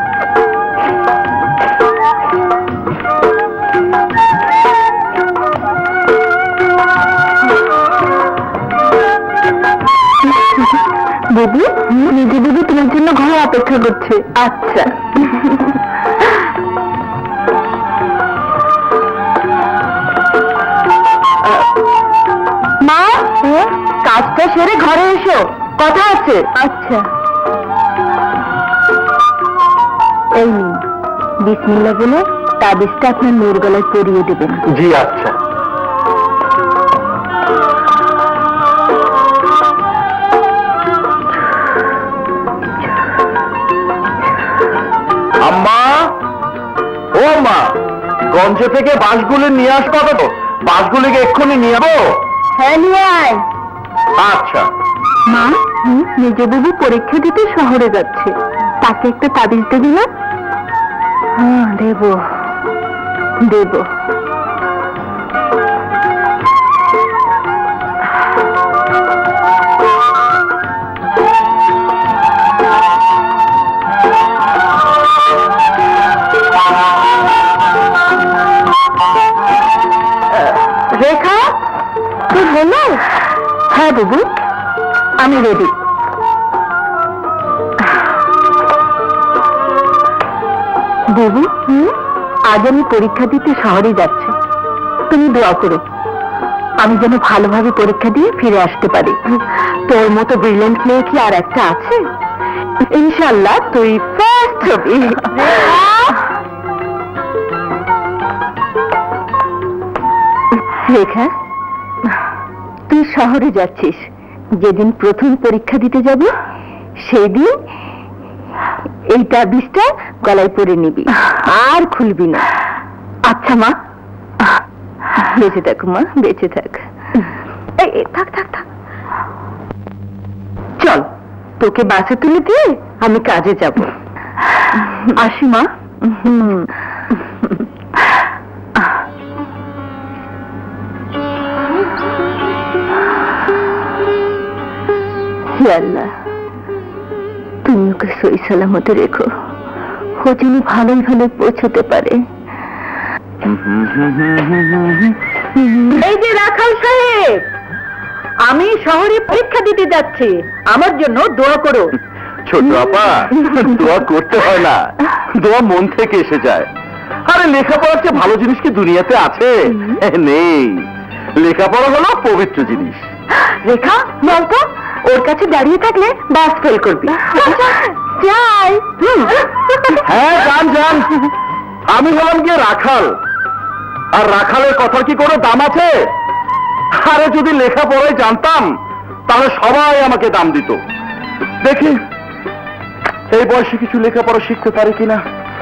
বাবু, নিজে বাবু তোমার জন্য ঘরে অপেক্ষা করছে। আচ্ছা। মা, কাজটা সেরে ঘরে এসো, কথা আছে। আচ্ছা। এই নিন, বিসমিল্লাহ বলে তাবিজটা আপনার মেয়ের গলায় পরিয়ে দেবেন। জি আচ্ছা। আম্মা, ও মা, গঞ্জ থেকে বাঁশগুলি নিয়ে আসবো তো? বাঁশগুলিকে এক্ষুনি নিয়ে যাবো? হ্যাঁ, নিয়ে আয়। আচ্ছা। মা, মেজো বাবু পরীক্ষা দিতে শহরে যাচ্ছে, তাকে একটা তাবিজ দেবি না? হ্যাঁ, দেব দেব। রেখা, তুই হলো? হ্যাঁ বাবু, আমি রেডি। বাবু, আজ আমি পরীক্ষা দিতে শহরে যাচ্ছি, তুমি দোয়া করো আমি যেন ভালোভাবে পরীক্ষা দিয়ে ফিরে আসতে পারি। তোর মতো ব্রিলিয়েন্ট মেয়ে কি আর একটা আছে? ইনশাআল্লাহ তুই ফার্স্ট হবি। রেখা, তুই শহরে যাচ্ছিস, যেদিন প্রথম পরীক্ষা দিতে যাবি সেই দিন এই তাবিজটা গলায় পরে নিবি, আর খুলবি না। আচ্ছা মা, বেঁচে থাক মা, বেঁচে থাক। থাক থাক থাক, চল তোকে বাসে তুলে দিয়ে আমি কাজে যাব। আসি মা। হে আল্লাহ, তুমি ওকে সই সালামতে রেখো, ও যেন ভালোই ভালো পৌঁছতে পারে। এই যে রাখাল সাহেব, আমি শহরে পরীক্ষা দিতে যাচ্ছি, আমার জন্য দোয়া করো। ছোট আপা, দোয়া করতে হয় না, দোয়া মন থেকে এসে যায়। আরে লেখাপড়ার চেয়ে ভালো জিনিস কি দুনিয়াতে আছে? নেই। লেখাপড়া হলো পবিত্র জিনিস। রেখা, বলতো ওর কাছে দাঁড়িয়ে থাকলে বাস ফেল করবি। যাই। হ্যাঁ, যান যান। আমি হলাম গিয়ে রাখাল, আর রাখালের কথা কি কোনো দাম আছে? আরে যদি লেখাপড়ায় জানতাম তাহলে সবাই আমাকে দাম দিত। দেখি এই বয়সে কিছু লেখাপড়া শিখতে পারে কিনা।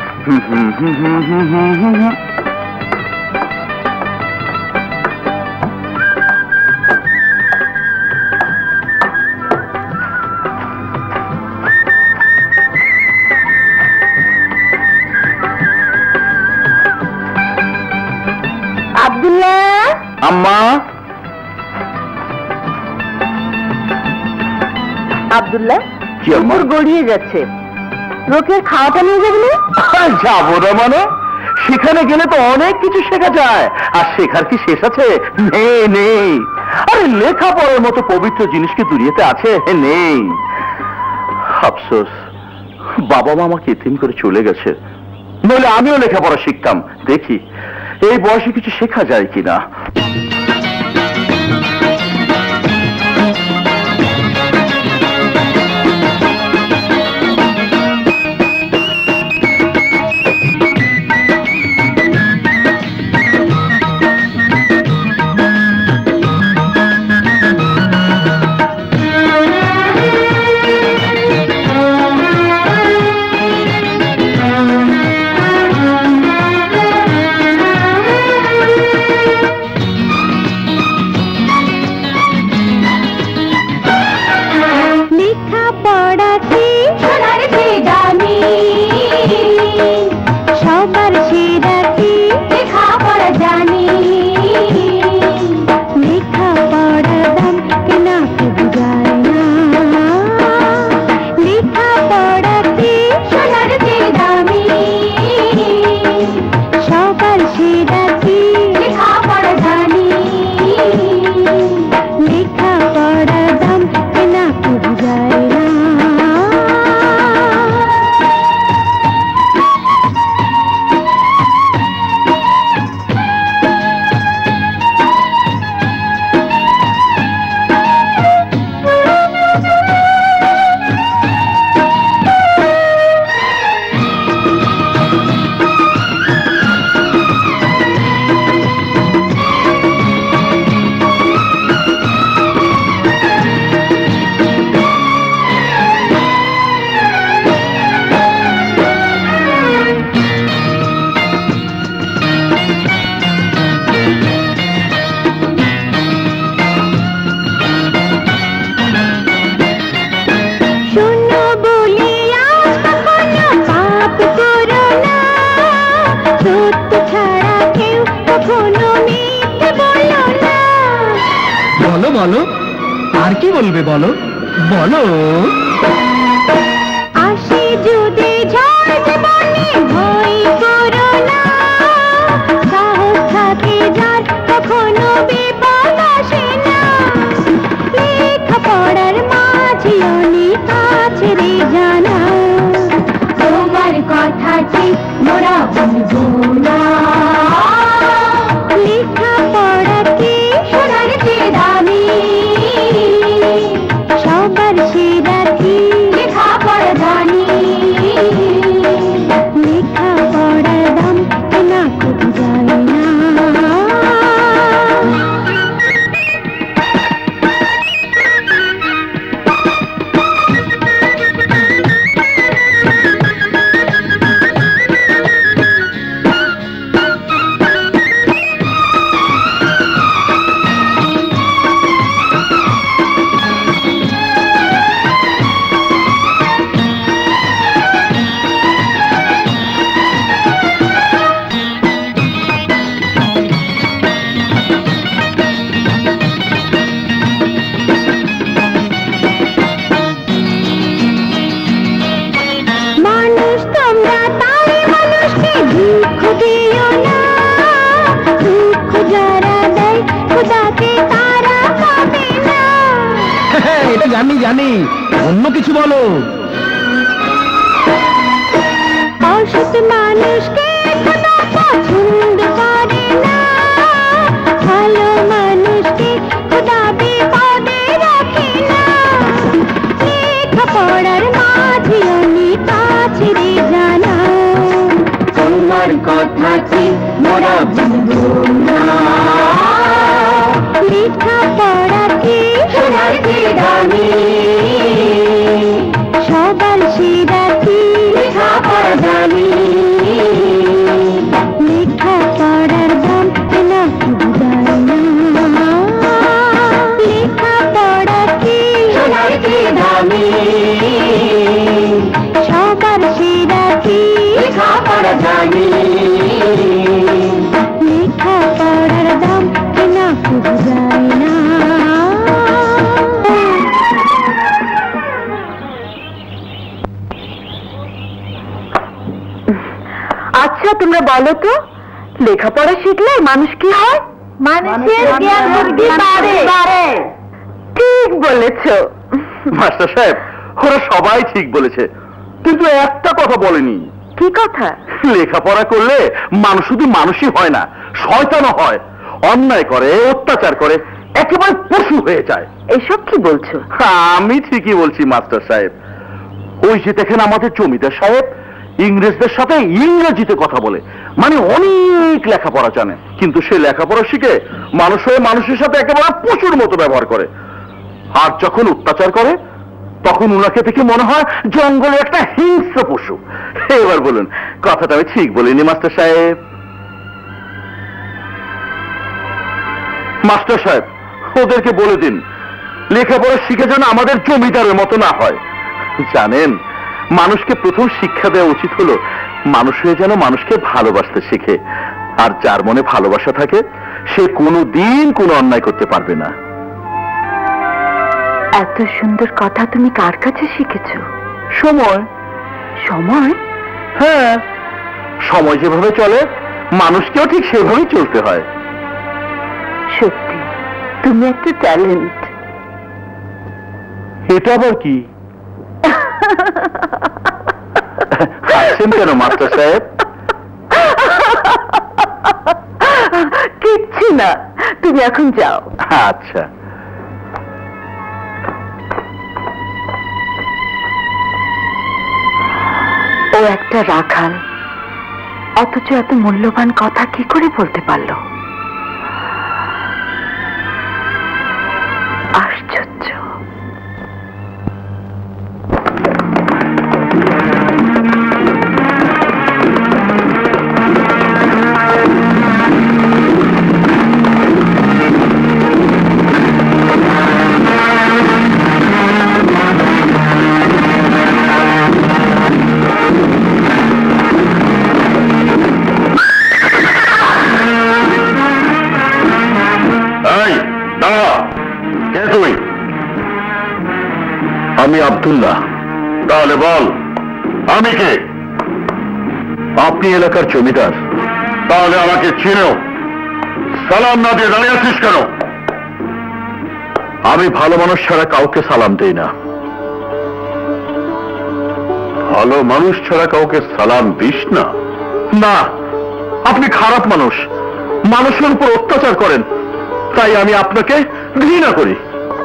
আব্দুল্লাহ। আম্মা। আব্দুল্লাহ, কি আম্মা? গড়িয়ে যাচ্ছে, রোকের খাওয়াটা নিয়ে যাবি না? যাবো না মানে? সেখানে গেলে তো অনেক কিছু শেখা যায়, আর শেখার কি শেষ আছে? নেই নেই। আরে লেখাপড়ার মতো পবিত্র জিনিস কি দুনিয়াতে আছে? নেই। আফসোস, বাবা মা আমাকে এতিম করে চলে গেছে, নইলে আমিও লেখাপড়া শিখতাম। দেখি এই বয়সে কিছু শেখা যায় কিনা। বলো, আর কি বলবে বলো, বলো। আসে যদি ঝড় জীবনে ভয় করো না, সাহস থাকে যার কখনো বিপদ আসে না। লেখা পড়ার মাঝে অনেক আছে রে জানা, তোমার কথা ঠিক মোরা ভুলবো না। লেখা পড়া কি সোনার চেয়ে দামি, সবার সেরা কি লেখা পড়া জানি। লেখা পড়ার দাম কেনা খুব যায় না। মানুষ তোমরা তাই মানুষকে দুঃখ দিও না, দুঃখ যারা দেয় খোদাকে তারা পাবে না। এটা জানি জানি, অন্য কিছু বলো। অসৎ মানুষকে খোদা পছন্দ করে না, ভালো মানুষকে খোদা বিপদে রাখে না। লেখা পড়ার মাঝে অনেক আছে রে জানা, তোমার কথা কি মোরা ভুলবো না। লেখা পড়া কি সোনার চেয়ে দামি, সবার সেরা কি লেখা পড়া জানি। লেখা পড়ার দাম কেনা খুব যায় না। লেখা পড়া কি সোনার চেয়ে দামি, সবার সেরা কি লেখা পড়া জানি। লেখা পড়ার দাম কেনা খুব যায় না। আচ্ছা তোমরা বলো তো, লেখাপড়া শিখলে মানুষ কি হয়? মানুষের জ্ঞান বুদ্ধি বাড়ে। ঠিক বলেছ মাস্টার সাহেব, ওরা সবাই ঠিক বলেছে, কিন্তু একটা কথা বলেনি। কি কথা? লেখাপড়া করলে মানুষ শুধু মানুষই হয় না, শয়তানও হয়, অন্যায় করে, অত্যাচার করে, একেবারে পশু হয়ে যায়। এসব কি বলছো? আমি ঠিকই বলছি মাস্টার সাহেব। ওই যে দেখেন আমাদের জমিদার সাহেব ইংরেজদের সাথে ইংরেজিতে কথা বলে, মানে অনেক লেখাপড়া জানে, কিন্তু সে লেখাপড়া শিখে মানুষ হয়ে মানুষের সাথে একেবারে পশুর মতো ব্যবহার করে। আর যখন অত্যাচার করে তখন উনাকে দেখে মনে হয় জঙ্গলে একটা হিংস্র পশু। এবার বলুন, কথাটা আমি ঠিক বলিনি মাস্টার সাহেব? মাস্টার সাহেব, ওদেরকে বলে দিন লেখাপড়া শিখে যেন আমাদের জমিদারের মতো না হয়। জানেন, মানুষকে প্রথম শিক্ষা দেওয়া উচিত হলো মানুষ হয়ে যেন মানুষকে ভালোবাসতে শিখে, আর যার মনে ভালোবাসা থাকে সে কোনোদিন কোনো অন্যায় করতে পারবে না। এত সুন্দর কথা তুমি কার কাছে শিখেছো? সময়। সময়? হ্যাঁ, সময় যেভাবে চলে মানুষকেও ঠিক সেভাবেই চলতে হয়। সত্যি তুমি একটা ট্যালেন্ট। এটা আবার কি? হাসছেন কেন মাস্টার সাহেব? কিচ্ছু না, তুমি এখন যাও। আচ্ছা। ও একটা রাখাল, অথচ এত মূল্যবান কথা কি করে বলতে পারলো? আশ্চর্য। আমি আব্দুল্লাহ। তাহলে বল, আমি কে? আপনি এলাকার জমিদার। তাহলে আমাকে চিনো, সালাম না দিয়ে দাঁড়িয়ে আছিস কেন? আমি ভালো মানুষ ছাড়া কাউকে সালাম দেই না। ভালো মানুষ ছাড়া কাউকে সালাম দিস না? না, আপনি খারাপ মানুষ, মানুষের উপর অত্যাচার করেন, তাই আমি আপনাকে ঘৃণা করি।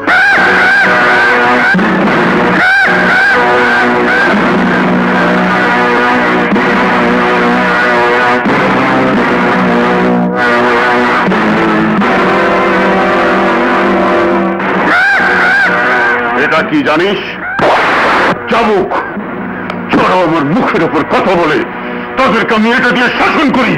এটা কি জানিস? চাবুক। যারা আমার মুখের উপর কথা বলে তাদেরকে আমি এটা দিয়ে শাসন করি।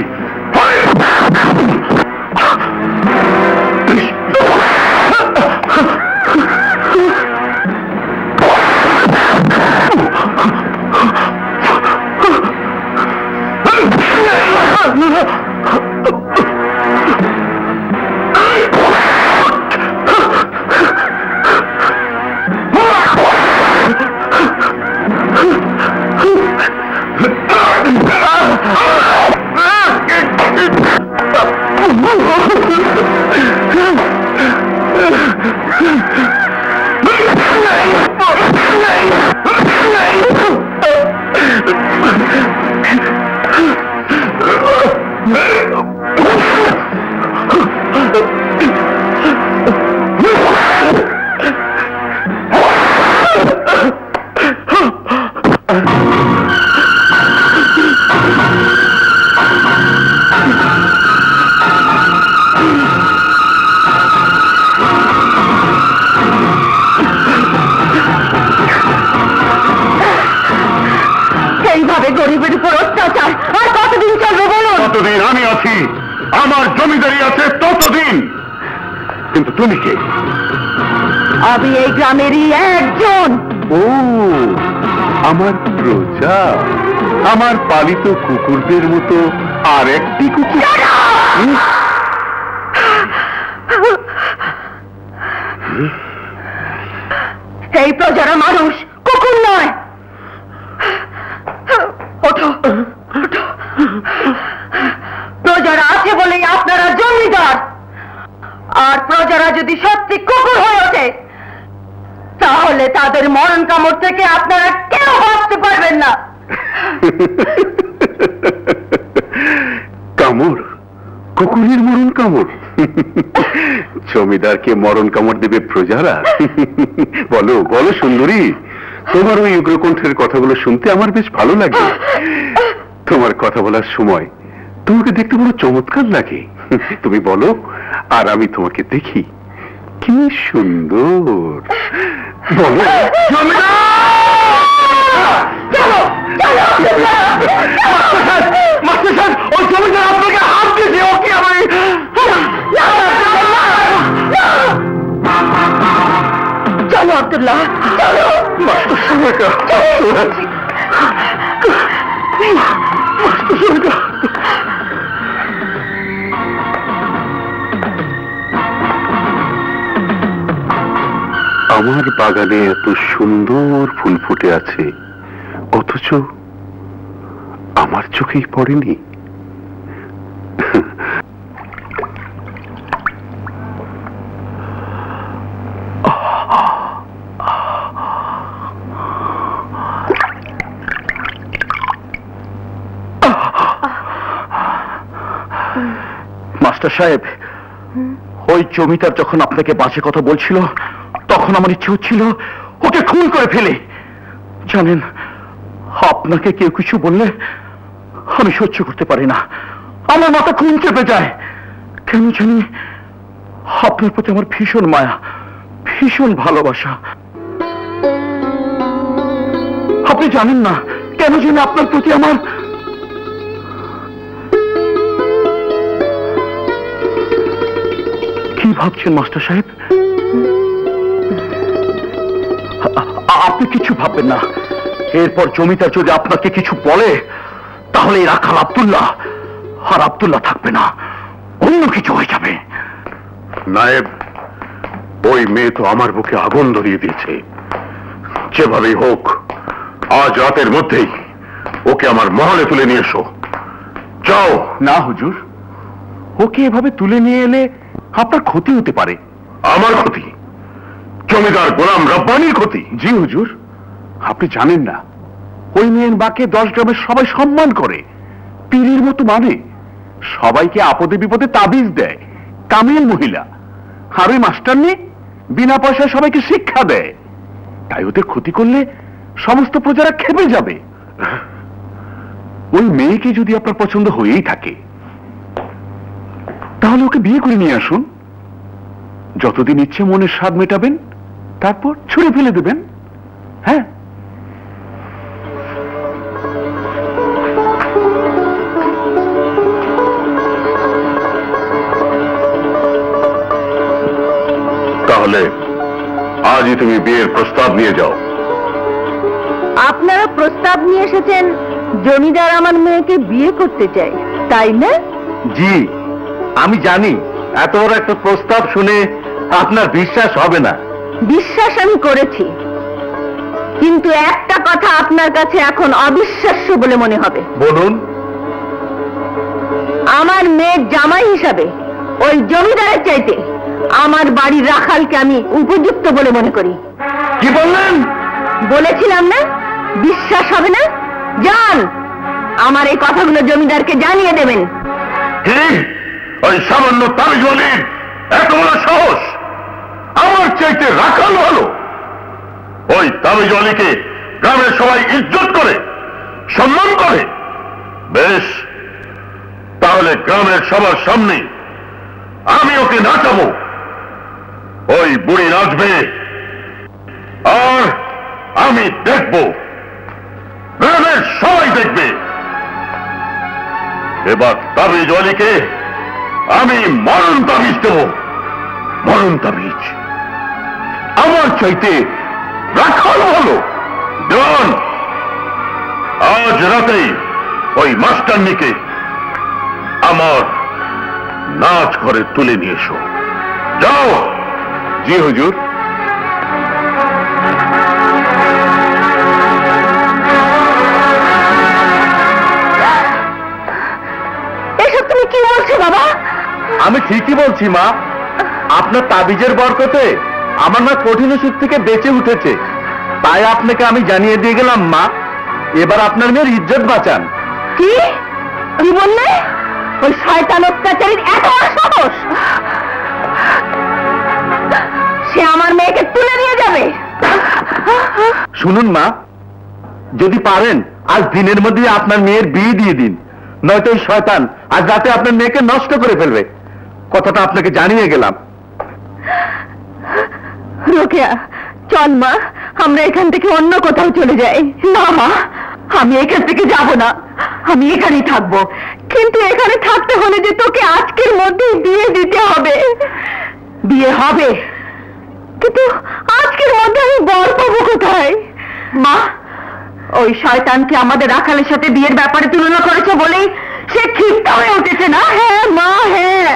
গরিবের উপর অত্যাচার আর কতদিন চলবে বলুন? ততদিন আমি আছি, আমার জমিদারি আছে ততদিন। কিন্তু তুমি কে? আমি এই গ্রামেরই একজন। ও, আমার প্রজা, আমার পালিত কুকুরদের মতো আর একটি কুকুর। এই প্রজারা মানুষ, কুকুর নয়। ওঠো, ওঠো। প্রজারা আছে বলেই আপনারা জমিদার, আর প্রজারা যদি সত্যি কুকুর হয়ে ওঠে তাহলে তাদের মরণ কামড় থেকে আপনারা কেউ বাঁচতে পারবেন না। কামড়? কুকুরের মরণ কামড়? জমিদারকে মরণ কামড় দেবে প্রজারা? বলো বলো সুন্দরী, তোমার ওই উগ্রকণ্ঠের কথাগুলো শুনতে আমার বেশ ভালো লাগে। তোমার কথা বলার সময় তোমাকে দেখতে বড় চমৎকার লাগে। তুমি বলো আর আমি তোমাকে দেখি। কি সুন্দর! বলো। মাস্টার সাহেব, ওই জমিদার আপনাকে হাত দিয়েছে। ওকে আমি চলো আব্দুল্লাহ, চলো। মাস্টার সাহেব, আমার বাগানে এত সুন্দর ফুল ফুটে আছে, অথচ আমার চোখেই পড়েনি। মাস্টার সাহেব, ওই জমিদার যখন আপনাকে বাজে কথা বলছিল তখন আমার ইচ্ছে হচ্ছিল ওকে খুন করে ফেলে। জানেন, আপনাকে কেউ কিছু বললে আমি সহ্য করতে পারি না, আমার মাথা খুন চেপে যায়। কেন জানি আপনার প্রতি আমার ভীষণ মায়া, ভীষণ ভালোবাসা। আপনি জানেন না কেন জানি আপনার প্রতি আমার। কি ভাবছেন মাস্টার সাহেব? আপনি কিছু ভাববেন না। এরপর জমিদার যদি আপনাকে কিছু বলে তাহলে এই রাখাল আব্দুল্লাহ আর আব্দুল্লাহ থাকবে না, অন্য কিছু হয়ে যাবে। নায়েব, ওই মেয়ে তো আমার বুকে আগুন ধরিয়ে দিয়েছে। যেভাবেই হোক আজ রাতের মধ্যেই ওকে আমার মহলে তুলে নিয়ে এসো। যাও। না হুজুর, ওকে এভাবে তুলে নিয়ে এলে আপনার ক্ষতি হতে পারে। আমার ক্ষতি? জমিদার গোলাম রব্বানির ক্ষতি? জি হুজুর, আপনি জানেন না, ওই মেয়ের বাকে 10 গ্রামের সবাই সম্মান করে, পীরের মতো মানে, সবাইকে আপদে বিপদে তাবিজ দেয়, কামেল মহিলা। আর ওই মাস্টারনি বিনা পয়সায় সবাইকে শিক্ষা দেয়। তাই ওদের ক্ষতি করলে সমস্ত প্রজারা খেপে যাবে। ওই মেয়েকে যদি আপনার পছন্দ হয়েই থাকে তাহলে ওকে বিয়ে করে নিয়ে আসুন। যতদিন ইচ্ছে মনের স্বাদ মেটাবেন, তারপর ছুঁড়ে ফেলে দেবেন। হ্যাঁ, তাহলে আজই তুমি বিয়ের প্রস্তাব নিয়ে যাও। আপনারা প্রস্তাব নিয়ে এসেছেন, জমিদার আমার মেয়েকে বিয়ে করতে চাই, তাই না? জি, আমি জানি এত বড় একটা প্রস্তাব শুনে আপনার বিশ্বাস হবে না। বিশ্বাস আমি করেছি, কিন্তু একটা কথা আপনার কাছে এখন অবিশ্বাস্য বলে মনে হবে। বলুন। আমার মেয়ের জামাই হিসাবে ওই জমিদারের চাইতে আমার বাড়ির রাখালকে আমি উপযুক্ত বলে মনে করি। কি বললেন? বলেছিলাম না বিশ্বাস হবে না? যান, আমার এই কথাগুলো জমিদারকে জানিয়ে দেবেন। কি? ওই সামান্য তাবিজওয়ালির এত বড় সাহস! আমার চাইতে রাখাল ভালো? ওই তাবিজওয়ালিকে গ্রামের সবাই ইজ্জত করে, সম্মান করে। বেশ, তাহলে গ্রামের সবার সামনে আমি ওকে নাচাবো। ওই বুড়ি নাচবে আর আমি দেখব, গ্রামের সবাই দেখবে। এবার তাবিজওয়ালিকে আমি মরণ তাবিজ দেব। মরণ তাবিজ। আমার চাইতে রাখাল ভালো? দেওয়ান, আজ রাতেই ওই মাস্টারনিকে আমার নাচ ঘরে তুলে নিয়ে এসো। যাও। জি হুজুর। এসব তুমি কি বলছো বাবা? আমি ঠিকই বলছি মা, আপনার তাবিজের বরকতে আমার মা কঠিন ওষুধ থেকে বেঁচে উঠেছে। তাই আপনাকে আমি জানিয়ে দিয়ে গেলাম মা, এবার আপনার মেয়ের ইজ্জত বাঁচান। কি কি বললে? ওই শয়তান অত্যাচারীর এত বড় সাহস! সে আমার মেয়েকে তুলে নিয়ে যাবে। শুনুন মা, যদি পারেন আজ দিনের মধ্যে আপনার মেয়ের বিয়ে দিয়ে দিন, নয়তো এই শয়তান আজ রাতে আপনার মেয়েকে নষ্ট করে ফেলবে। কথাটা আপনাকে জানিয়ে গেলাম। রোকেয়া, চল মা, আমরা এখান থেকে অন্য কোথাও চলে যাই। না মা, আমি এখান থেকে যাব না, আমি এখানেই থাকবো। কিন্তু এখানে থাকতে হলে যে তোকে আজকের মধ্যেই বিয়ে দিতে হবে। বিয়ে হবে, কিন্তু আজকের মধ্যে আমি বর পাবো কোথায়? মা, ওই শয়তানকে আমাদের রাখালের সাথে বিয়ের ব্যাপারে তুলনা করেছে বলেই সে ক্ষিপ্ত হয়ে উঠেছে না? হ্যাঁ মা, হ্যাঁ।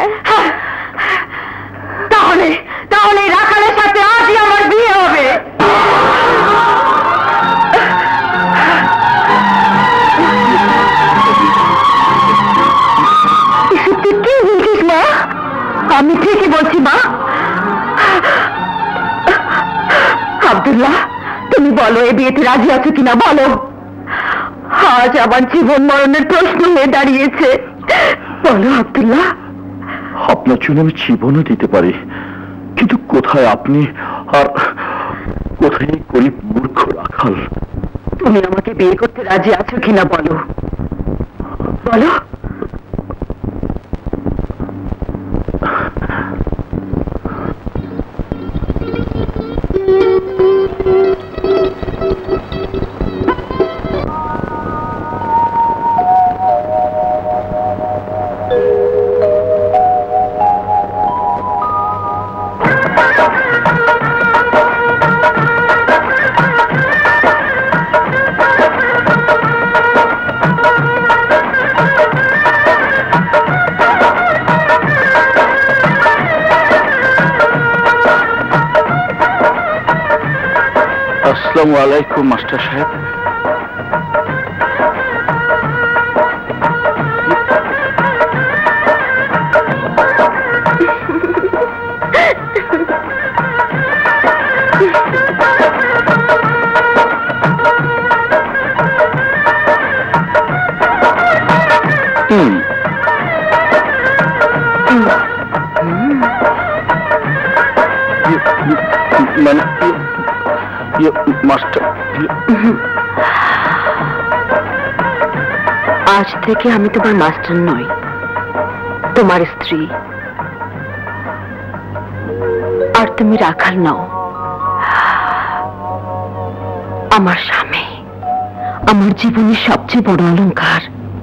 তাহলে তাহলে রাখালের সাথে আজই আমার বিয়ে হবে। তুই কি বলছিস মা? আমি ঠিকই বলছি মা। আব্দুল্লাহ, তুমি বলো, এ বিয়েতে রাজি আছো কিনা বলো। আজ আমার জীবন মরণের প্রশ্ন হয়ে দাঁড়িয়েছে। বলো আব্দুল্লাহ। আপনার জন্য আমি জীবনও দিতে পারি, কিন্তু কোথায় আপনি আর কোথায় গরিব মূর্খ রাখাল? তুমি আমাকে বিয়ে করতে রাজি আছো কিনা বলো, বলো। আসসালামু আলাইকুম মাস্টার সাহেব। মানে মাস্টার, আজ থেকে আমি তোমার মাস্টার নই, তোমার স্ত্রী। আর তুমি রাখাল নও, আমার স্বামী, আমার জীবনের সবচেয়ে বড় অলংকার।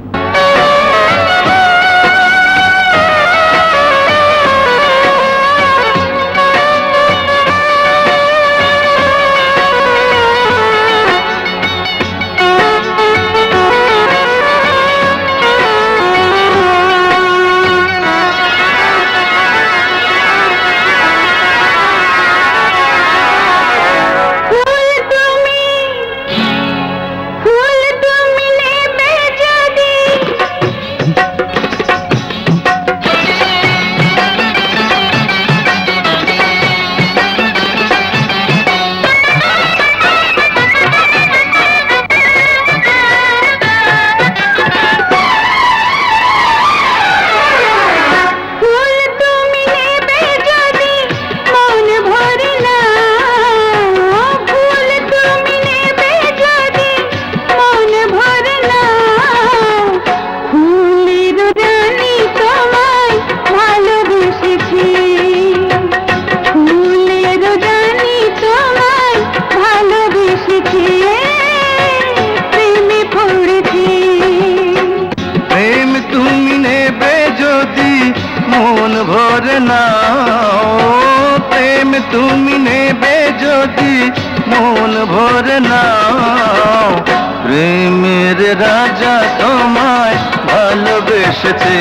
তুমি নেবে যদি মন ভরে নাও, প্রেমের রাজা তোমায় ভালোবেসেছে,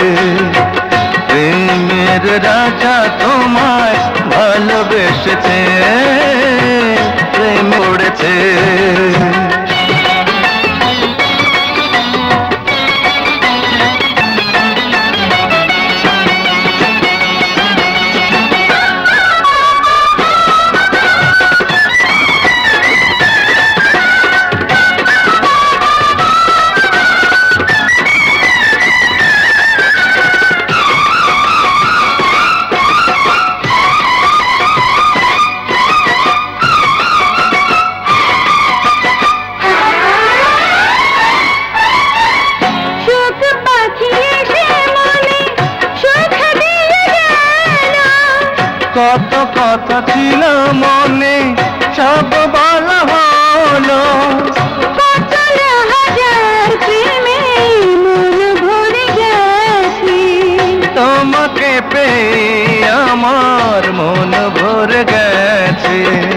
প্রেমের রাজা তোমায় ভালোবেসেছে, প্রেম উড়েছে। কত কথা ছিল মনে সব বলা হলো, তোমাকে পেয়ে আমার মন ভরে গেছে।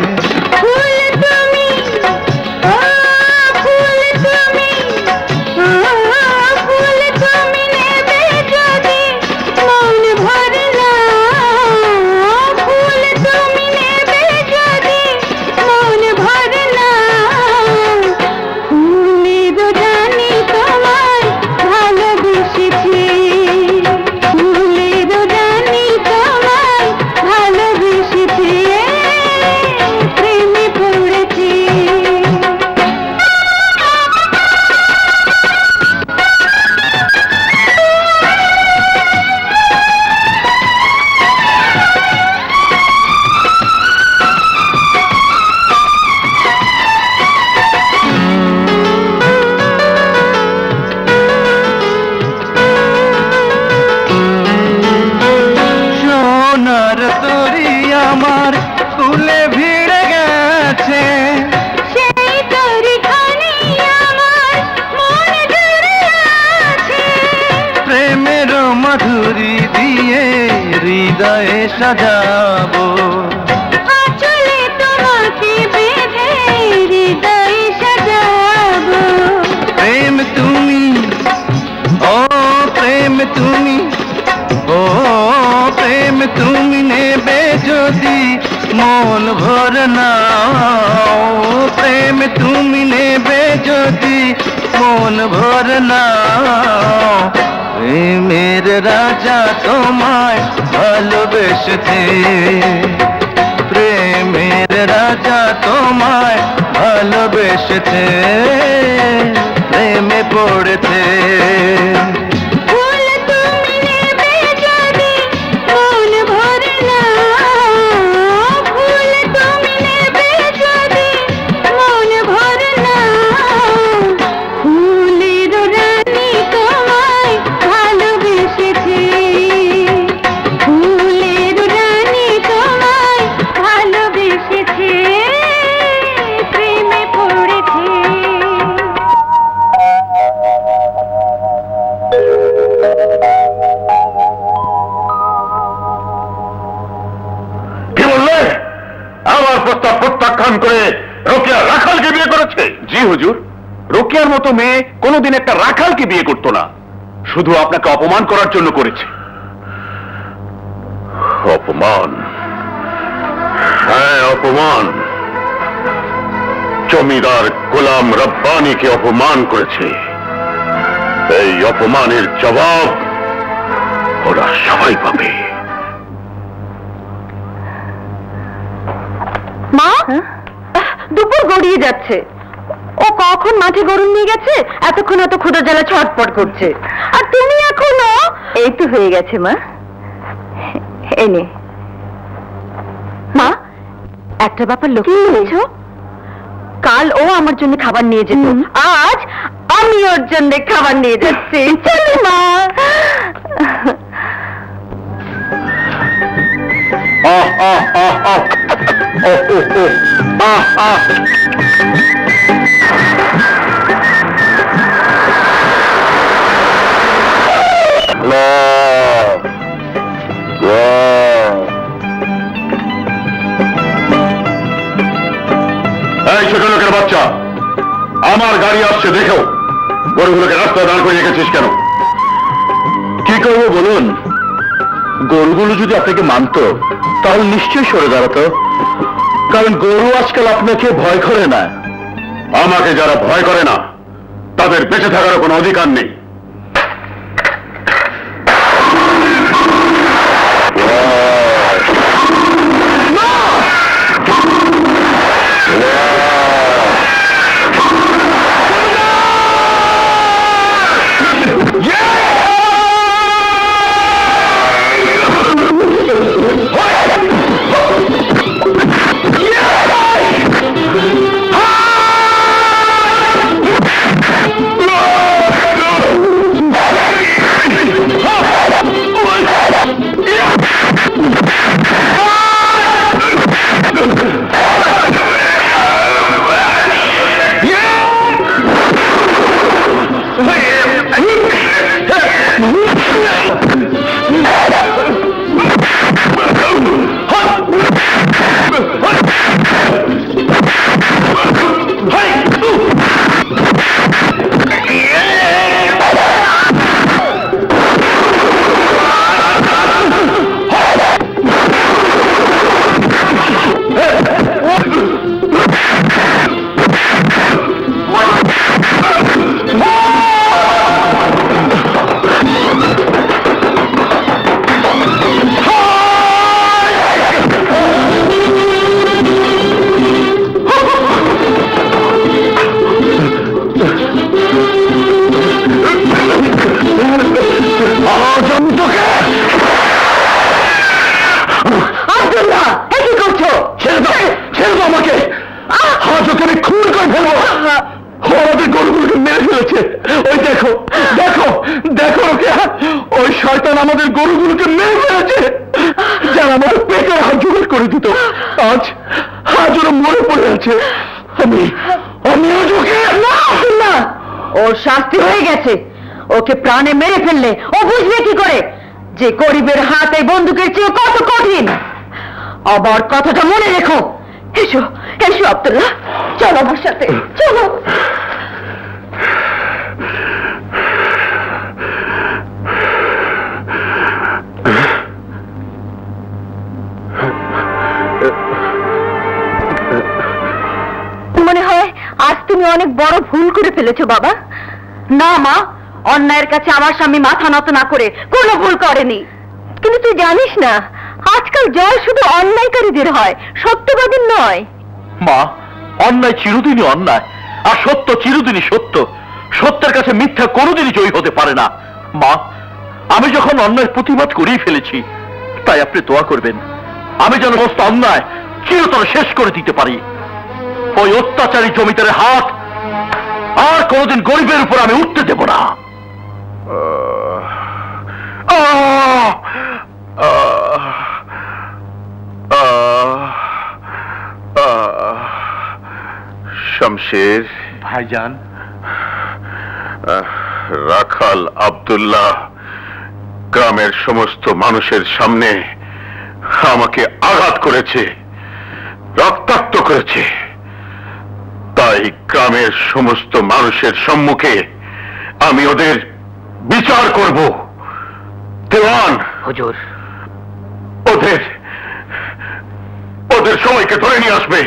মাধুরী দিয়ে হৃদয়ে সাজাবো, আঁচলে তোমাকে বেঁধে হৃদয়ে সাজাবো। প্রেম তুমি, ও প্রেম তুমি, ও প্রেম তুমি নেবে যদি মন ভরে নাও, প্রেম তুমি নেবে যদি মন ভরে নাও। প্রেমের রাজা তোমায় ভালোবেসেছে, প্রেমের রাজা তোমায় ভালোবেসেছে, প্রেমে পড়েছে। প্রত্যাখ্যান করে রোকেয়া রাখালকে বিয়ে করেছে? জি হুজুর, রোকেয়ার মতো মেয়ে কোনোদিন একটা রাখালকে বিয়ে করতো না, শুধু আপনাকে অপমান করার জন্য করেছে। অপমান? হ্যাঁ, অপমান। জমিদার গোলাম রব্বানীকে অপমান করেছে। এই অপমানের জবাব ওরা সবাই পাবে। মা, দুপুর গড়িয়ে যাচ্ছে, ও কখন মাঠে গরু নিয়ে গেছে, এতক্ষণ এত ক্ষুধা জ্বালা ছটপট করছে, আর তুমি এখনো। এই তো হয়ে গেছে মা, এনে। মা, একটা ব্যাপার লক্ষ্য করেছো? কাল ও আমার জন্য খাবার নিয়ে যেত, আজ আমি ওর জন্য খাবার নিয়ে যাচ্ছি। চলো মা। এই ছোট লোকের বাচ্চা, আমার গাড়ি আসছে দেখো, গরুগুলোকে রাস্তায় দাঁড় করে রেখেছিস কেন? কি করবো বলুন? গরুগুলো যদি আপনাকে মানত তাহলে নিশ্চয়ই সরে দাঁড়াতো, কারণ গরু আজকাল আপনাকে ভয় করে না। আমাকে যারা ভয় করে না তাদের বেঁচে থাকার কোনো অধিকার নেই। শাস্তি হয়ে গেছে, ওকে প্রাণে মেরে ফেললে ও বুঝবে কি করে যে গরিবের হাতে বন্দুকের চেয়ে কত কঠিন। আবার কথাটা মনে রেখো। এসো এসো আব্দুল্লাহ, চলো আমার সাথে, চলো। অনেক বড় ভুল করে ফেলেছো বাবা। না মা, অন্যায়ের কাছে আমার স্বামী মাথা নত না করে কোনো ভুল করেনি। কিন্তু তুই জানিস না, আজকাল জয় শুধু অন্যায়কারীদের হয়, সত্যবাদীর নয়। মা, অন্যায় চিরদিনই অন্যায়, আর সত্য চিরদিনই সত্য। সত্যের কাছে মিথ্যা কোনোদিনই জয়ী হতে পারে না। মা, আমি যখন অন্যায়ের প্রতিবাদ করেই ফেলেছি, তাই আপনি দোয়া করবেন আমি যেন সমস্ত অন্যায় চিরতরে শেষ করে দিতে পারি। ওই অত্যাচারী জমিদারের হাত আর কোনোদিন গরিবের উপর আমি উঠতে দেব না। শমশের ভাইজান, রাখাল আব্দুল্লাহ গ্রামের সমস্ত মানুষের সামনে আমাকে আঘাত করেছে, রক্তাক্ত করেছে। তাই গ্রামের সমস্ত মানুষের সম্মুখে আমি ওদের বিচার করব। দেওয়ান, হুজুর, ওদের ওদের সবাইকে ধরে নিয়ে আসবে।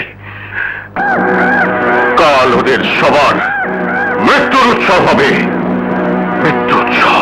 কাল ওদের সবার মৃত্যুর উৎসব হবে, মৃত্যু উৎসব।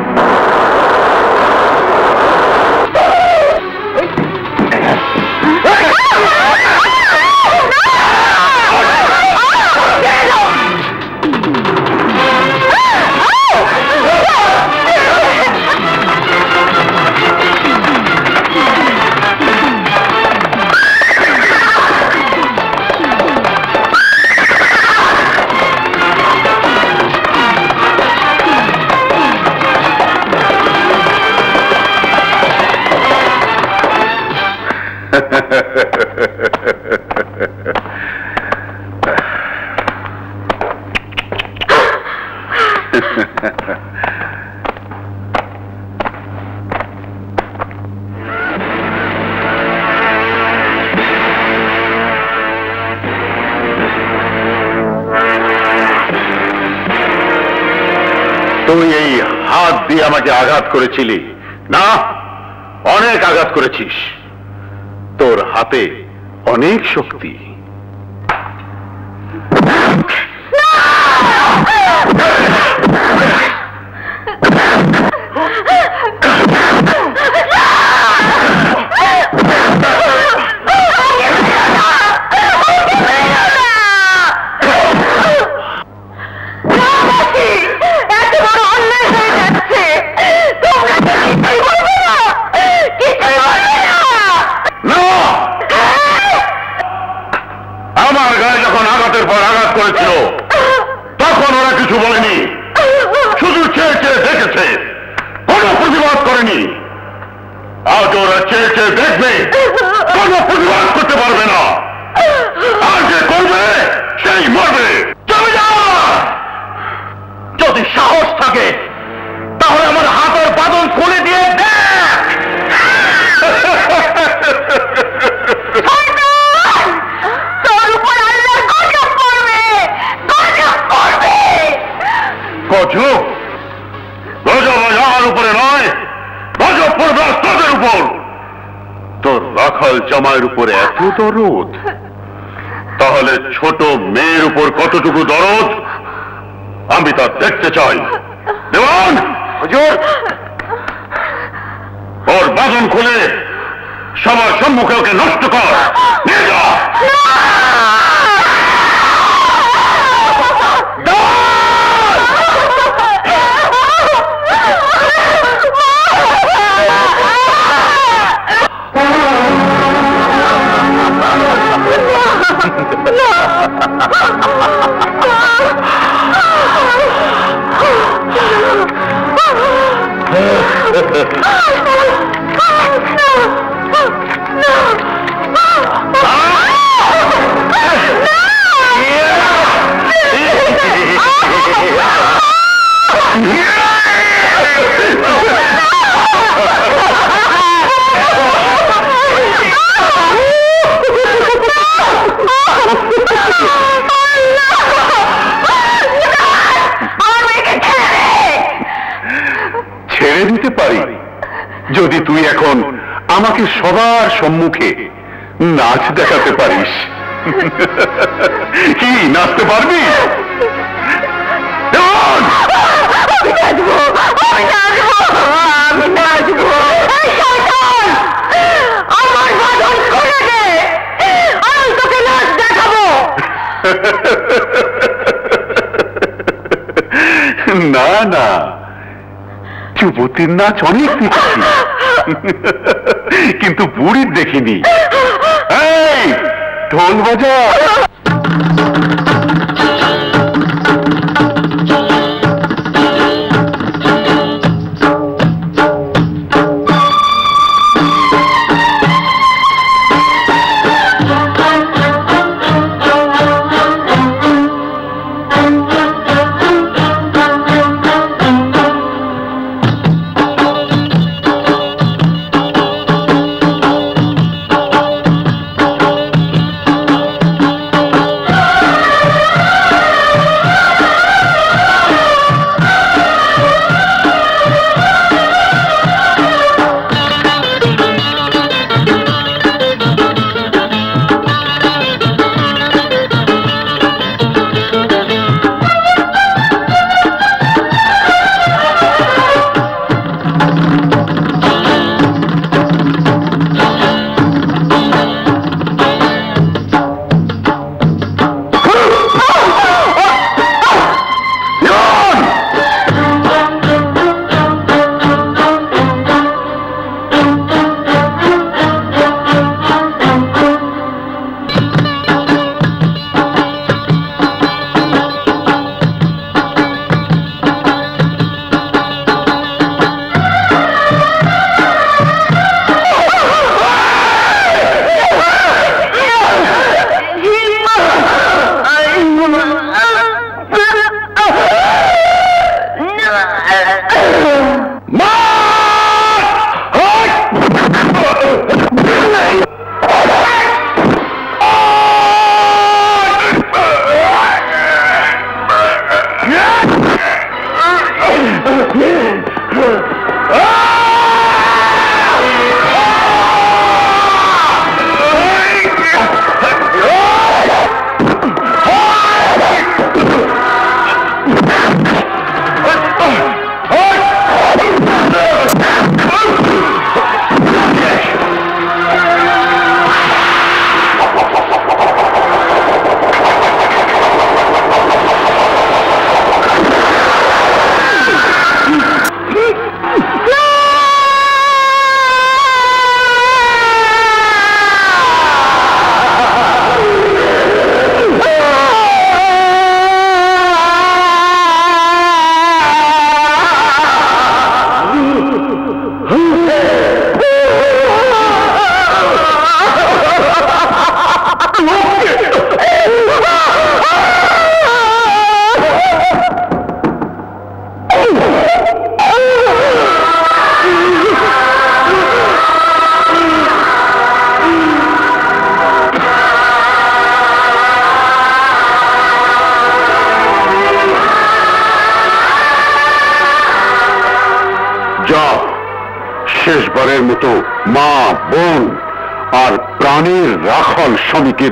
তুই এই হাত দিয়ে আমাকে আঘাত করেছিলি না? অনেক আঘাত করেছিস। তোর হাতে অনেক শক্তি। আমার গায়ে যখন আঘাতের পর আঘাত করেছিল তখন ওরা কিছু বলেনি, শুধু চেয়ে চেয়ে দেখেছে, কোনো প্রতিবাদ করেনি। আজ ওরা চেয়ে চেয়ে দেখবে, কোনো প্রতিবাদ করতে পারবে না। আর যে করবে সেই মরবে। যদি সাহস থাকে তাহলে আমার হাতের বাঁধন খুলে দিয়ে দেখ। গজব? গজব আমার উপরে নয়, গজব পড়বে তোদের উপর। তোর রাখাল জামাইয়ের উপরে এত দরদ, তাহলে ছোট মেয়ের উপর কতটুকু দরদ আমি তা দেখতে চাই। দেওয়ান, হুজুর, ওর বাঁধন খুলে সবার সম্মুখে ওকে নষ্ট কর। নিয়ে যা। ছেড়ে দিতে পারি যদি তুই এখন আমাকে সবার সম্মুখে নাচ দেখাতে পারিস। কি নাচতে পারবি? আমার বাঁধন খুলে দে, আমি তোকে নাচ দেখাবো। না না, যুবতীর নাচ অনেক দেখেছি, কিন্তু বুড়ির দেখিনি। এই ঢোল বাজা। শেষবারের মতো মা, বোন আর প্রাণের রাখাল স্বামীকে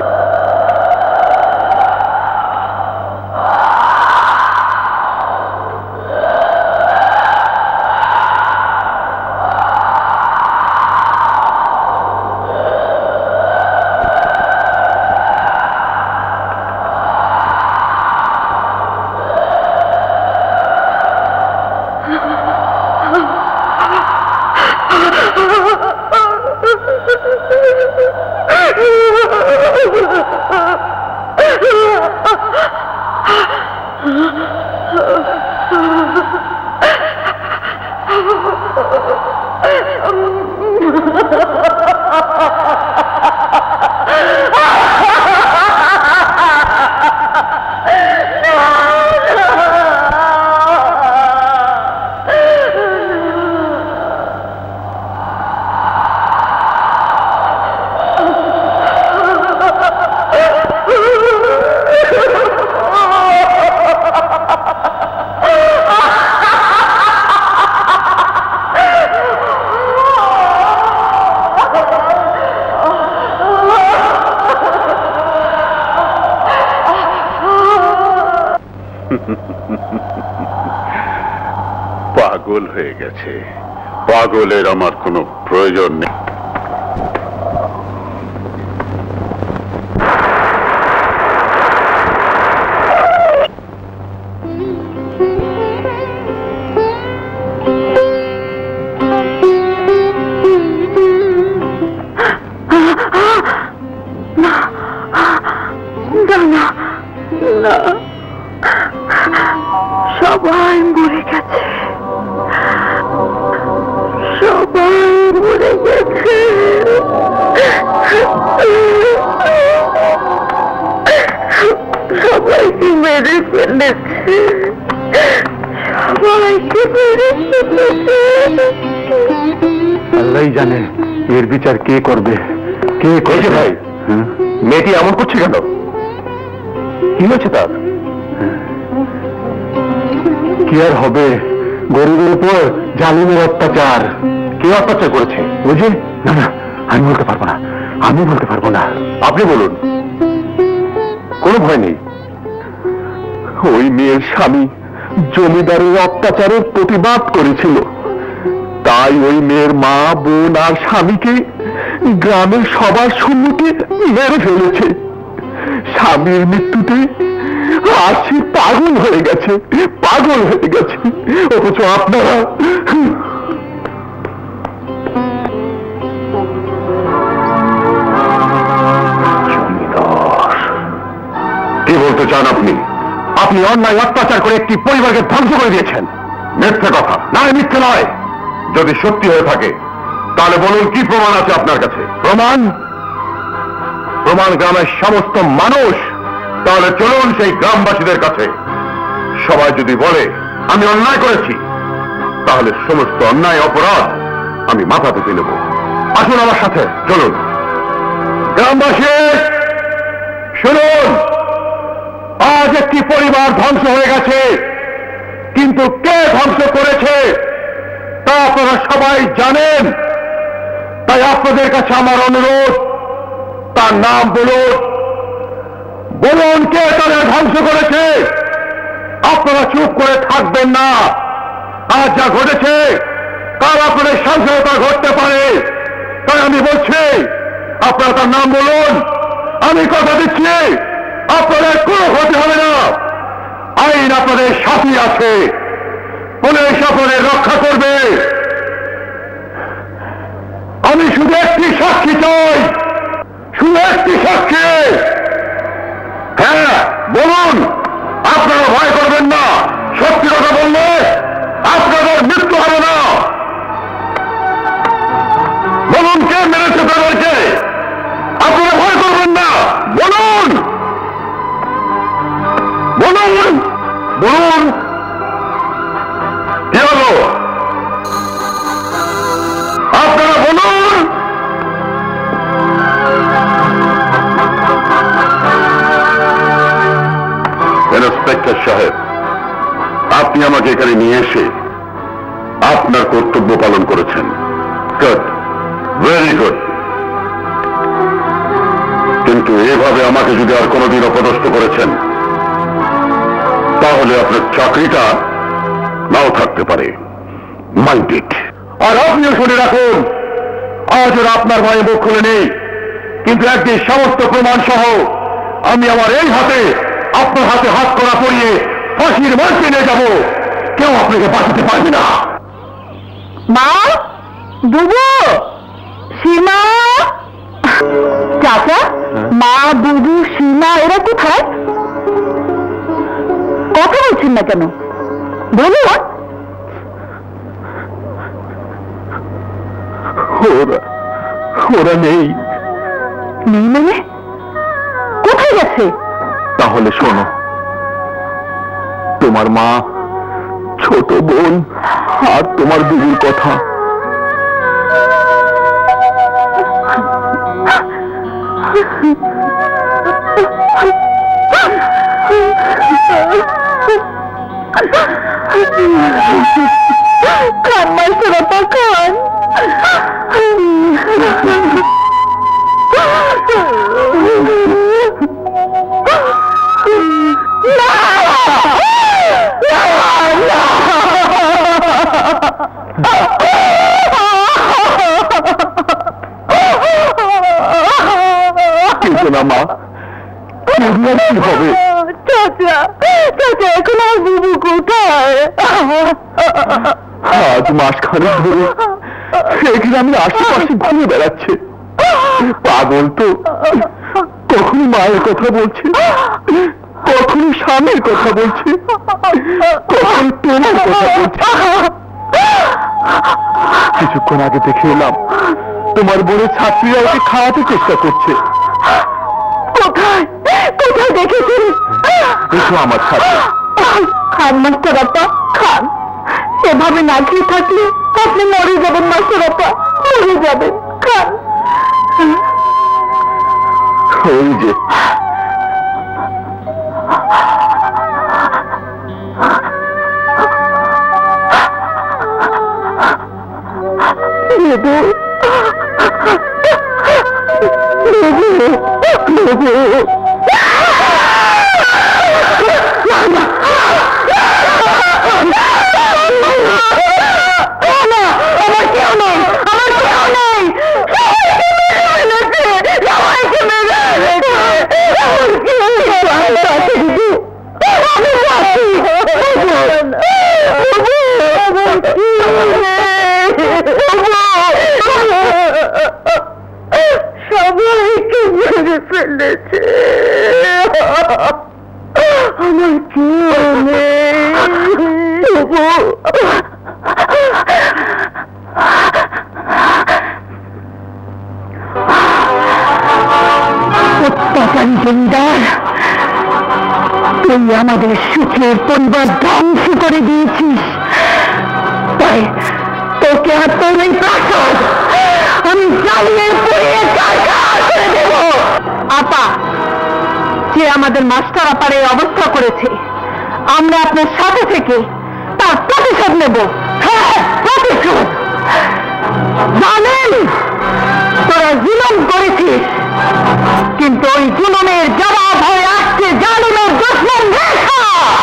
পাগল হয়ে গেছে। পাগলের আমার কোনো প্রয়োজন নেই। সবাই মরে গেছে, সবাই মরে গেছে, সবাইকে মেরে ফেলেছে, সবাইকে মেরে ফেলেছে। আল্লাহই জানে এর বিচার কে করবে, কে করবে। ভাই, মেয়েটি এমন করছে কেন? কি হয়েছে তার? কি আর হবে, গরিবের উপর জালিমের অত্যাচার। কে অত্যাচার করেছে বুঝি? না না, আমি বলতে পারবো না, আমি বলতে পারবো না। আপনি বলুন। কোনো ভয় নেই। ওই মেয়ের স্বামী জমিদারের অত্যাচারের প্রতিবাদ করেছিল, তাই ওই মেয়ের মা, বোন আর স্বামীকে গ্রামের সবার সম্মুখে মেরে ফেলেছে। স্বামীর মৃত্যুতে আর সে পাগল হয়ে গেছে, পাগল হয়ে গেছে। অথচ আপনারা কি বলতে চান আপনি? আপনি অন্যায় অত্যাচার করে একটি পরিবারকে ধ্বংস করে দিয়েছেন। মিথ্যে কথা। না, মিথ্যে নয়। যদি সত্যি হয়ে থাকে তাহলে বলুন, কি প্রমাণ আছে আপনার কাছে? প্রমাণ? প্রমাণ গ্রামের সমস্ত মানুষ। তাহলে চলুন সেই গ্রামবাসীদের কাছে। সবাই যদি বলে আমি অন্যায় করেছি, তাহলে সমস্ত অন্যায় অপরাধ আমি মাথা পেতে নেব। আসুন আমার সাথে, চলুন। গ্রামবাসী শুনুন, আজ একটি পরিবার ধ্বংস হয়ে গেছে, কিন্তু কে ধ্বংস করেছে তা আপনারা সবাই জানেন। তাই আপনাদের কাছে আমার অনুরোধ, তার নাম বলুন। বলুন কে তাদের ধ্বংস করেছে। আপনারা চুপ করে থাকবেন না। আজ যা ঘটেছে কাল আপনাদের সংসারে তা ঘটতে পারে। তাই আমি বলছি, আপনারা তার নাম বলুন। আমি কথা দিচ্ছি, আপনাদের কোনো ক্ষতি হবে না। আইন আপনাদের সাথী আছে, পুলিশ আপনাদের রক্ষা করবে। আমি শুধু একটি সাক্ষী চাই, শুধু একটি সাক্ষী। হ্যাঁ বলুন, আপনারা ভয় করবেন না। সত্যি কথা বললে আপনাদের মৃত্যু হবে না। বলুন কে মেরেছে তাদেরকে। আপনারা ভয় করবেন না, বলুন বলুন বলুন। কি হলো? আপনারা বলুন। ইন্সপেক্টর সাহেব, আপনি আমাকে এখানে নিয়ে এসে আপনার কর্তব্য পালন করেছেন। Good, very good. কিন্তু এভাবে আমাকে যদি আর কোনোদিন অপদস্থ করেছেন, তাহলে আপনার চাকরিটা নাও থাকতে পারে। Mind it. আর আপনিও শুনে রাখুন, আজ ওরা আপনার ভয়ে মুখ খুলে নেই, কিন্তু একদিন সমস্ত প্রমাণ সহ আমি আমার এই হাতে আপনার হাতে হাত করা পরিয়ে ফাঁসির মঞ্চে নিয়ে যাব। কেউ আপনাকে বাঁচাতে পারবে না। মা, বুবু, সীমা, চাচা, মা, বুবু, সীমা এরা কোথায়? কথা বলছেন না কেন? বলুন। ওরা নেই। নেই মানে? কোথায় গেছে? তাহলে শোনো, তোমার মা, ছোট বোন আর তোমার বুবুর কথা। খান মাইসেরাপা খান। না কিন্তু না মা, কি হবে? চাচা, চাচা এখন আর বুবু কোথায়? আজ মাসখানেক ধরে এখানে আমি আশেপাশে ঘুরে বেড়াচ্ছে। পাগল তো, কখনো মায়ের কথা বলছে, কখনো স্বামীর কথা বলছে, কখনো তোমার কথা বলছে। কিছুক্ষণ আগে দেখে এলাম তোমার বোনের ছাত্রীরা ওকে খাওয়াতে চেষ্টা করছে। কোথায় কোথায় দেখেছেন? দেখো আমার ছাত্র। খান মাস্টার আপা, খান। এভাবে না খেয়ে থাকলে আপনি মরে যাবেন মাস্টার আপা, মরে যাবেন। খান। ওই যে দেবু, দেবু, দেবু। আমার কেউ নেই, আমার কেউ নেই। সবাইকে মেরে ফেলেছে, সবাইকে মেরে ফেলেছে। আমার কেউ নেই। অত্যাচারী জমিদার, তুই আমাদের সুখের পরিবার ধ্বংস করে দিয়েছিস। তাই তোকে আর তোর এই প্রাসাদ আমি জ্বালিয়ে পুড়িয়ে ছারখার করে দেব। আপা, যে আমাদের মাস্টার আপার এই অবস্থা করেছে, আমরা আপনার সাথে থেকে তার প্রতিশোধ নেব। হ্যাঁ, প্রতিশোধ। জানেন তোরা জুলুম করেছিস, কিন্তু ওই জুলুমের জবাব হয়ে আসছে জালিমের দুশমন রেখা।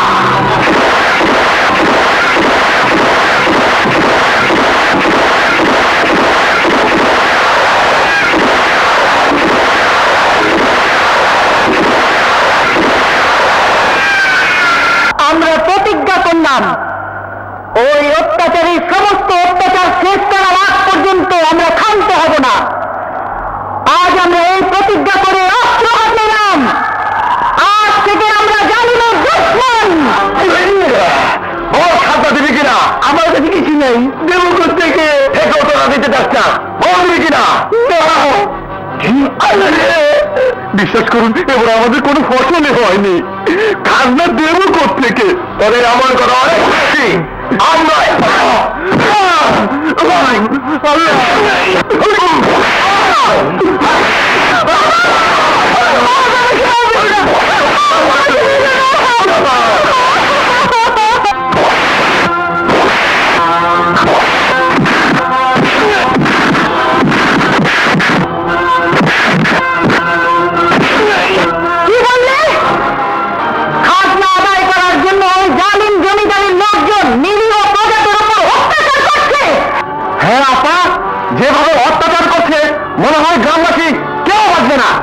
আমরা প্রতিজ্ঞা করলাম, ওই অত্যাচারী সমস্ত অত্যাচার শেষ করার আগ পর্যন্ত আমরা ক্ষান্ত হব না। আজ আমরা এই প্রতিজ্ঞা করে অস্ত্র হাত নিলাম। আজ থেকে আমরা জালিমের দুশমন। ও খাতা দিবি কিনা? আমার কাছে কিছু নেই, দেবো কোথেকে? থেকেও তোরা দিতে চাস না, বলবি কিনা? বিশ্বাস করুন, এবার আমাদের কোনো ফসলই হয়নি, খাজনা দেবো কোথেকে? তবে আমার কথা অনেক বেশি। আমরা যেভাবে অত্যাচার করছে, মনে হয় গ্রামবাসী কেউ বাঁচবে না।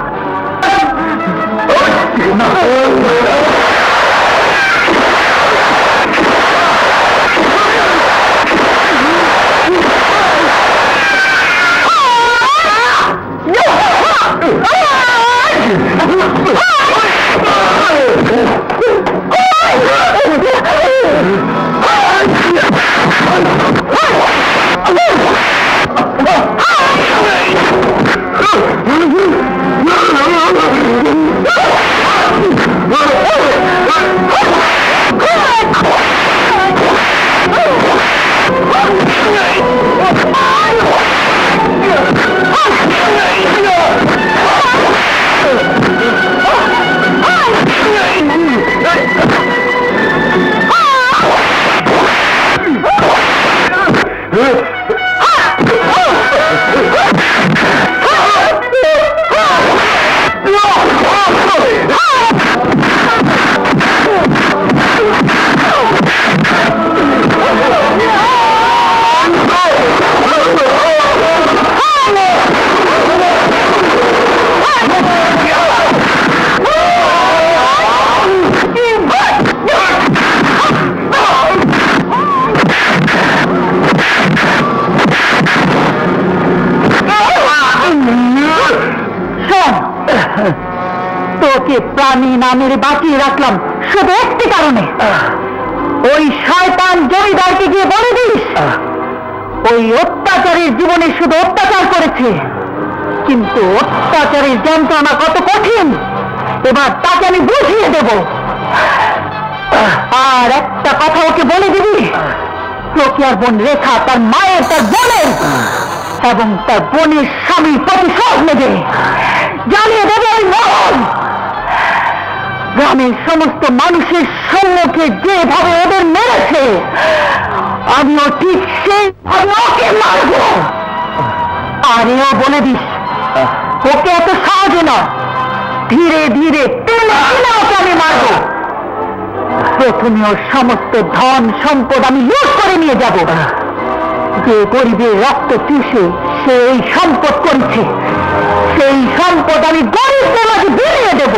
তোকে প্রাণী নামের বাঁচিয়ে রাখলাম শুধু একটি কারণে। ওই শয়তান জমিদারকে গিয়ে বলে দিস ওই অত্যাচারের জীবনে শুধু অত্যাচার করেছে, কিন্তু অত্যাচারের যন্ত্রণা কত কঠিন এবার তাকে আমি বুঝিয়ে দেব। আর একটা কথা ওকে বলে দিবি, প্রক্রিয়ার বোন রেখা তার মায়ের, তার বোনের এবং তার বোনের স্বামীর প্রতিশোধ নেবে। জানিয়ে দেবে ওই মহল গ্রামের সমস্ত মানুষের সম্মুখে যেভাবে ওদের মেরেছে আমিও ঠিক সেইভাবে ওকে মারব। আর এও বলে দিস ওকে এত সহজে না, ধীরে ধীরে টেনে টেনে ওকে আমি মারব। প্রথমে ওর সমস্ত ধন সম্পদ আমি লুট করে নিয়ে যাব। যে গরিবের রক্ত চুষে সে এই সম্পদ করেছে, সেই সম্পদ আমি গরিবদের মাঝে বিলিয়ে দেব।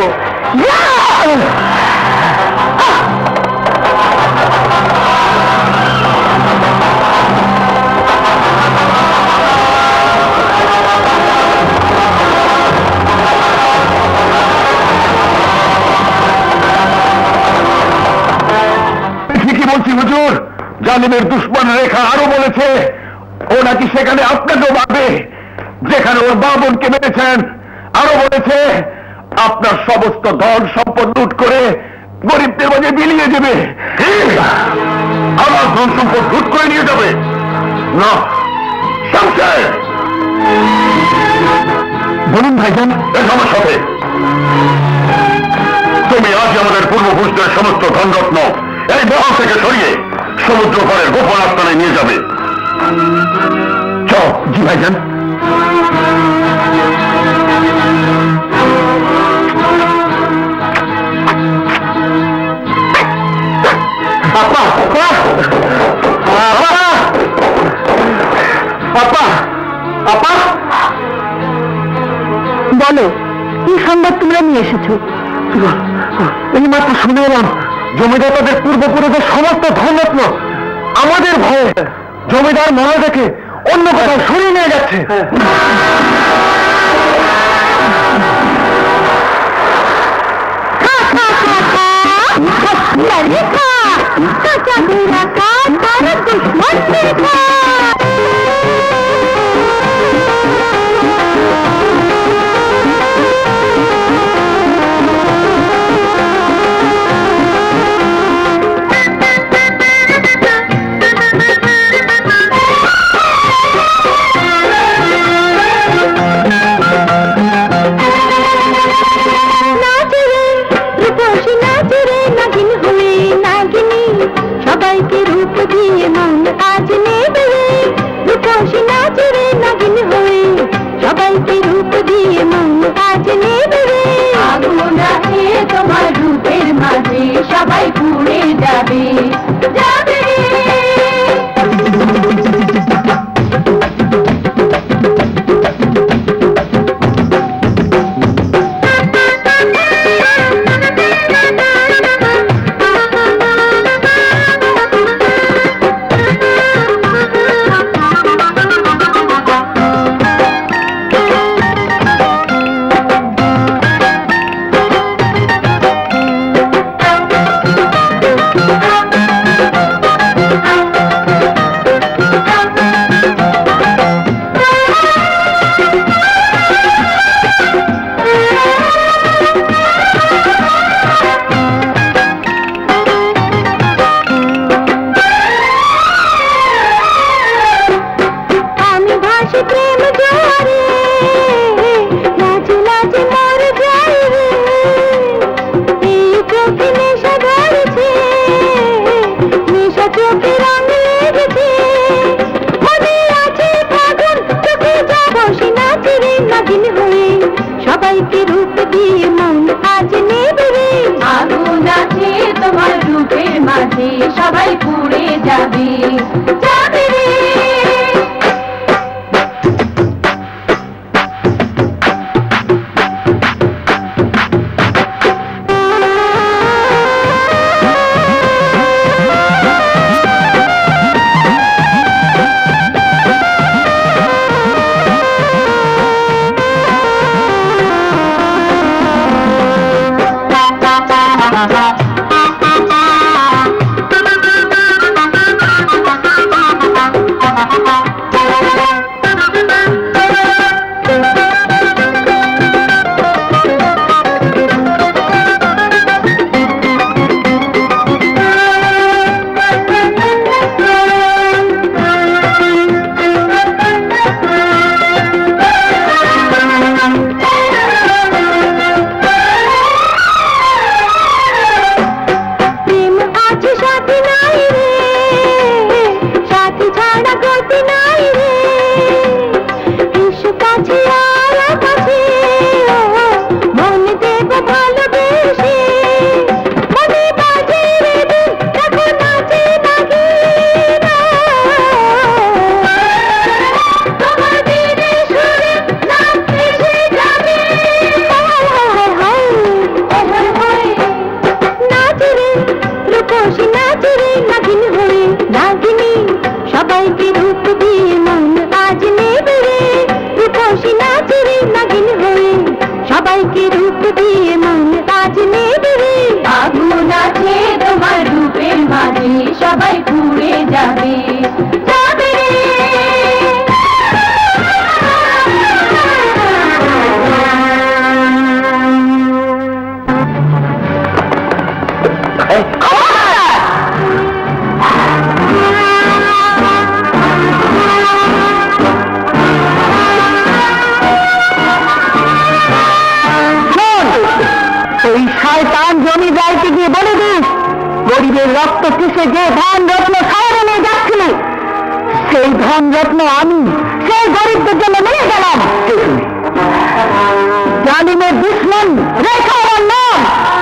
ঠিকই বলছি হুজুর, জালিমের দুশ্মন রেখা আরো বলেছে ও নাকি সেখানে আপনাকেও মারবে যেখানে ওর মা বোনকে মেরেছেন। আরো বলেছে আপনার সমস্ত ধন সম্পদ লুট করে গরিবদের মাঝে বিলিয়ে দেবে। আমার ধন সম্পদ লুট করে নিয়ে যাবে না? শামশের, বলুন ভাইজান। এস আমার সাথে। তুমি আজ আমাদের পূর্বপুরুষদের সমস্ত ধনরত্ন এই মহল থেকে সরিয়ে সমুদ্র পাড়ের গোপন আস্তানায় নিয়ে যাবে। চল। জি ভাইজান। আপা, আপা, আপা, বলো কি সংবাদ তোমরা নিয়ে এসেছো? এই মাত্র শুনে এলাম জমিদার তাদের পূর্বপুরুষদের সমস্ত ধনরত্ন আমাদের ভয়ে জমিদার মনে দেখে অন্য কোথাও সরিয়ে নিয়ে যাচ্ছে। সবাইকে রূপ দিয়ে মন আজ নেবে, রূপসী নাচে রে নাগিন হয়ে সবাইকে রূপ দিয়ে মন আজ নেবে। আগুন আছে তোমার রূপের মাঝে সবাই পুড়ে যাবে যাবে। সবাইকে রূপ দিয়ে মন আজ নেবে রে। আগুন আছে তোমার রূপের মাঝে সবাই পুড়ে যাবে যাবে রে। আমাকে যে ধন রত্ন শহরে নিয়ে যাচ্ছিলি, সেই ধন রত্ন আমি সেই গরিবদের জন্য নিয়ে গেলাম। জালিমের দুশ্মন রেখা আমার নাম।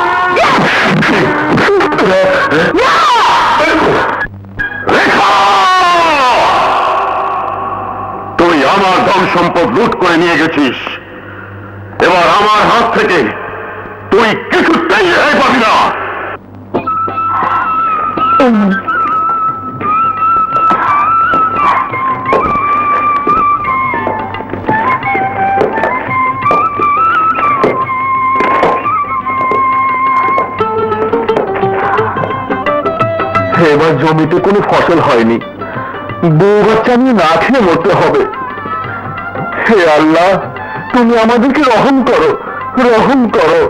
তুই আমার ধন সম্পদ লুট করে নিয়ে গেছিস, এবার আমার হাত থেকে তুই কিছুতেই রেহাই পাবি না। এবার জমিতে কোনো ফসল হয়নি, বউ বাচ্চা নিয়ে না খেয়ে মরতে হবে। হে আল্লাহ, তুমি আমাদেরকে রহম করো, রহম করো।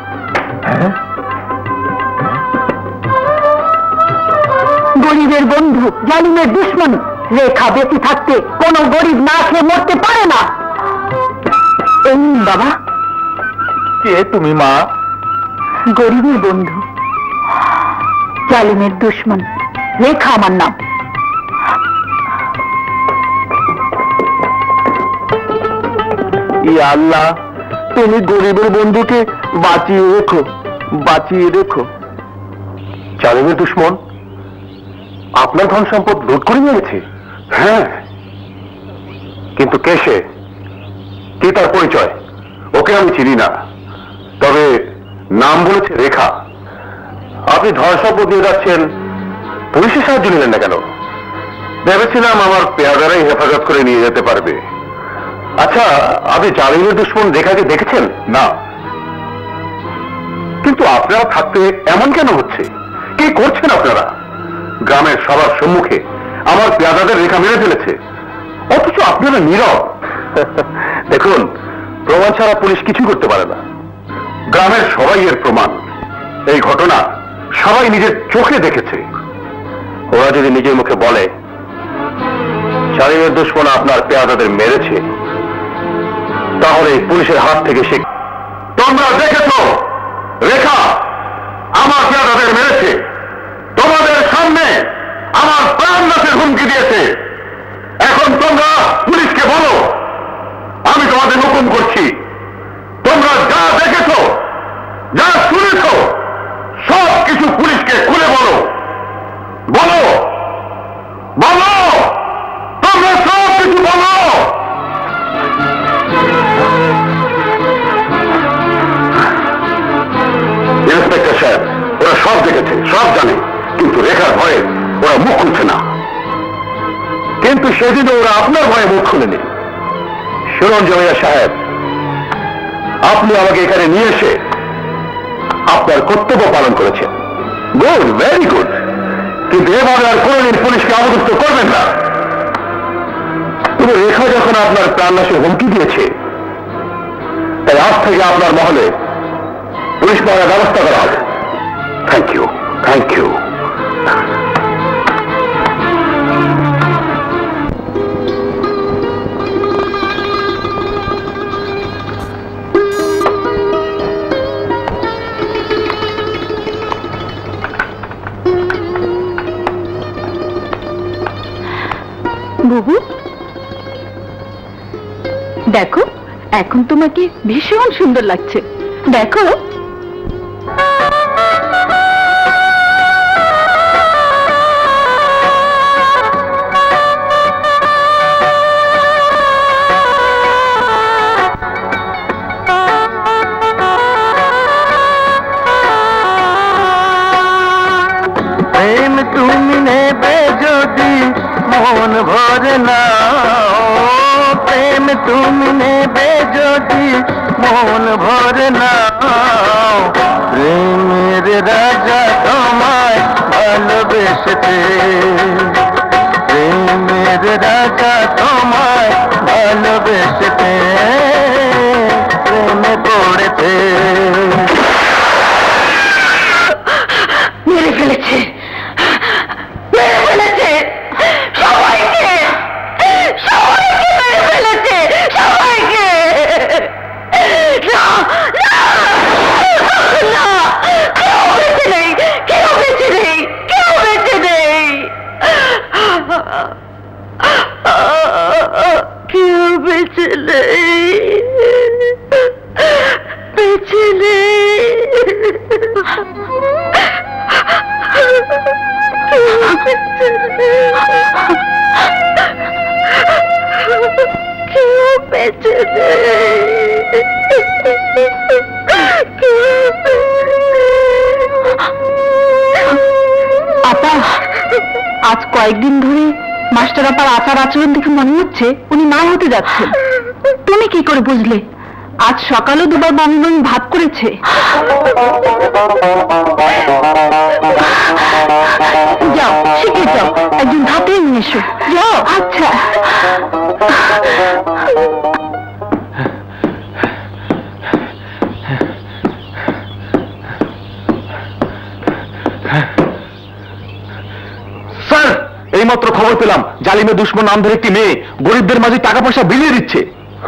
গরিবের বন্ধু জালিমের দুশ্মন রেখা বেঁচে থাকতে কোনো গরিব না খেয়ে মরতে পারে না। এই নিন বাবা। কে তুমি মা? গরিবের বন্ধু, জালিমের দুশ্মন রেখা আমার নাম। ই আল্লাহ, তুমি গরিবের বন্ধুকে বাঁচিয়ে রেখো, বাঁচিয়ে রেখো। জালিমের দুশ্মন আপনার ধন সম্পদ লুট করে নিয়ে গেছে? হ্যাঁ, কিন্তু কে সে, কি তার পরিচয়? ওকে আমি চিনি না, তবে নাম বলেছে রেখা। আপনি ধন সম্পদ নিয়ে যাচ্ছেন, পুলিশের সাহায্য নিলেন না কেন? ভেবেছিলাম আমার পেয়াদারাই হেফাজত করে নিয়ে যেতে পারবে। আচ্ছা, আপনি জালিমের দুশ্মন রেখাকে দেখেছেন? না। কিন্তু আপনারা থাকতে এমন কেন হচ্ছে? কি করছেন আপনারা? গ্রামের সবার সম্মুখে আমার পেয়াদাদের রেখা মেরে ফেলেছে, অথচ আপনারা নীরব। দেখুন, প্রমাণ ছাড়া পুলিশ কিছু করতে পারে না। গ্রামের সবাই এর প্রমাণ। এই ঘটনা সবাই নিজের চোখে দেখেছে। ওরা যদি নিজের মুখে বলে জালিমের দুশ্মন আপনার পেয়াদাদের মেরেছে, তাহলে পুলিশের হাত থেকে সে। তোমরা দেখেছ রেখা আমার পেয়াদাদের মেরেছে, তোমাদের সামনে আমার প্রাণ নাশের হুমকি দিয়েছে। এখন তোমরা পুলিশকে বলো, আমি তোমাদের হুকুম করছি, তোমরা যা দেখেছ, যা শুনেছ, সব কিছু পুলিশকে খুলে বলো। বলো, বলো, তোমরা সব কিছু বলো। ইন্সপেক্টর সাহেব, ওরা সব দেখেছে, সব জানে, কিন্তু রেখার ভয়ে ওরা মুখ খুলছে না। কিন্তু সেদিন ওরা আপনার ভয়ে মুখ খুলেনি। শুনুন জমিয়া সাহেব, আপনি আমাকে এখানে নিয়ে এসে আপনার কর্তব্য পালন করেছেন। Good, very good. কিন্তু এভাবে আর কোনদিন পুলিশকে অবদুষ্ট করবেন না। তবে রেখা যখন আপনার প্রাণনাশের হুমকি দিয়েছে, তাই আজ থেকে আপনার মহলে পুলিশ পাওয়ার ব্যবস্থা করা হবে। Thank you, thank you. বুবু, দেখো এখন তোমাকে ভীষণ সুন্দর লাগছে। দেখো, প্রেম তুমি নেবে যদি মন ভরে না, প্রেম তুমি নেবে যদি মন ভরে না, প্রেমের রাজা তোমায় ভালোবেসেছে, প্রেমের রাজা তোমায় ভালোবেসেছে, প্রেমে পড়েছে। মেরে ফেলেছে, মেরে ফেলেছে সবাইকে, সবাইকে মেরে ফেলেছে, সবাইকে। না, না, না, কেউ বেঁচে নেই, কেউ বেঁচে নেই, কেউ বেঁচে নেই। বেঁচে নেই। কেউ বেঁচে নেই। আপা, আজ কয়েকদিন ধরে মাস্টার আপার আচার আচরণ দেখে মনে হচ্ছে উনি মা হতে যাচ্ছেন। তুমি কি করে বুঝলে? আজ সকালেও দুবার বমি বমি ভাব করেছে। যাও, শিখে যাও, একজন ধাপে নিয়ে এসো। যাও। আচ্ছা। স্যার, এইমাত্র খবর পেলাম জালিমে দুশ্মন নাম ধরে একটি মেয়ে গরিবদের মাঝে টাকা পয়সা বিলিয়ে দিচ্ছে।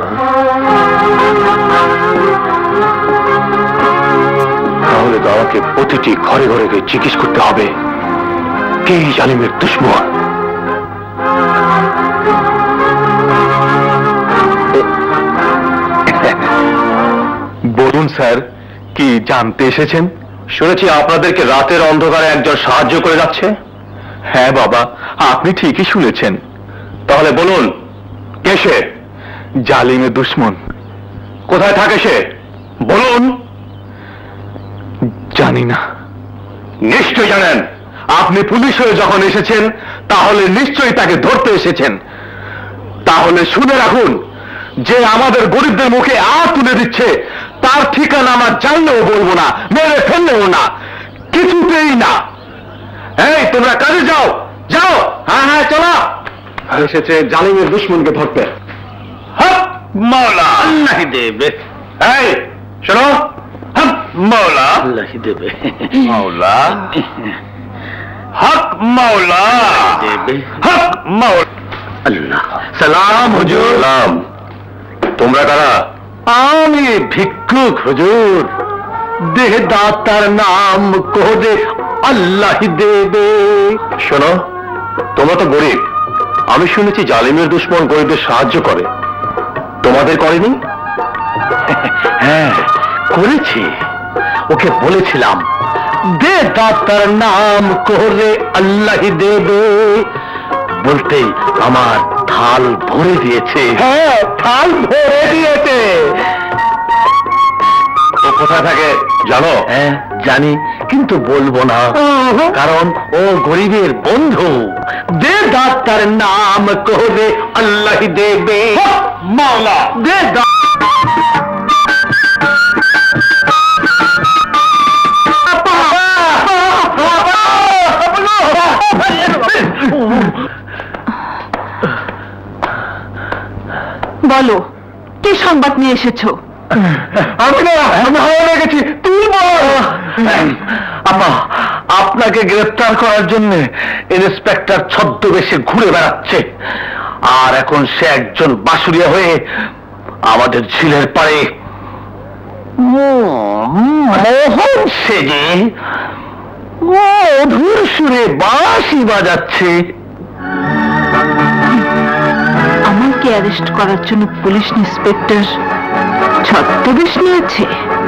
তাহলে তো আমাকে প্রতিটি ঘরে ঘরে গিয়ে জিজ্ঞেস করতে হবে কে জালিমের দুশ্মন। বলুন স্যার, কি জানতে এসেছেন? শুনেছি আপনাদেরকে রাতের অন্ধকারে একজন সাহায্য করে যাচ্ছে। হ্যাঁ বাবা, আপনি ঠিকই শুনেছেন। তাহলে বলুন, কে সে? জালিমে দুশ্মন। কোথায় থাকে সে? বলুন। জানি না। নিশ্চয় জানেন। আপনি পুলিশ হয়ে যখন এসেছেন তাহলে নিশ্চয়ই তাকে ধরতে এসেছেন। তাহলে শুনে রাখুন, যে আমাদের গরিবদের মুখে তুলে দিচ্ছে তার ঠিকানা আমরা জানলেও বলবো না, মেরে ফেললেও না, কিছুতেই না। এই তোমরা কাজে যাও, যাও। হ্যাঁ হ্যাঁ, চলো। এসেছে জালিমের দুশ্মনকে ধরতে। হক মৌলা আল্লাহ দেবে। এই শোনো, হক মৌলা আল্লাহ দেবে। মৌলা হক মৌলা দেবে। হক মৌলা আল্লাহ। সালাম হুজুর। সালাম। তোমরা কারা? আমি ভিক্ষুক হুজুর। দেহ দাতার নাম কোদে আল্লাহ দেবে। শোনো, তোমরা তো গরিব। আমি শুনেছি জালিমের দুশ্মন গরিবদের সাহায্য করে, তোমাদের করেনি? হ্যাঁ করেছি। ওকে বলেছিলাম দে দাতার নাম কোরে আল্লাহ দেবে, বলতেই আমার থাল ভরে দিয়েছে। হ্যাঁ, থাল ভরে দিয়েছে। ও কোথায় থাকে জানো? হ্যাঁ জানি, কিন্তু বলবো না, কারণ ও গরিবের বন্ধু। দে দাতার নাম কোরে আল্লাহ দেবে। মাওলা দে বলো, কি সংবাদ নিয়ে এসেছো? আমি হারিয়ে গেছি, তুই বল। আপা, আপনাকে গ্রেফতার করার জন্য ইন্সপেক্টর ছদ্মবেশে ঘুরে বেড়াচ্ছে, আর এখন সে একজন বাসুরিয়া হয়ে আমাদের ঝিলের পাড়ে মোহন সেজে মধুর সুরে বাঁশি বাজাচ্ছে। আমাকে অ্যারেস্ট করার জন্য পুলিশ ইন্সপেক্টর ছদ্মবেশ নিয়েছে।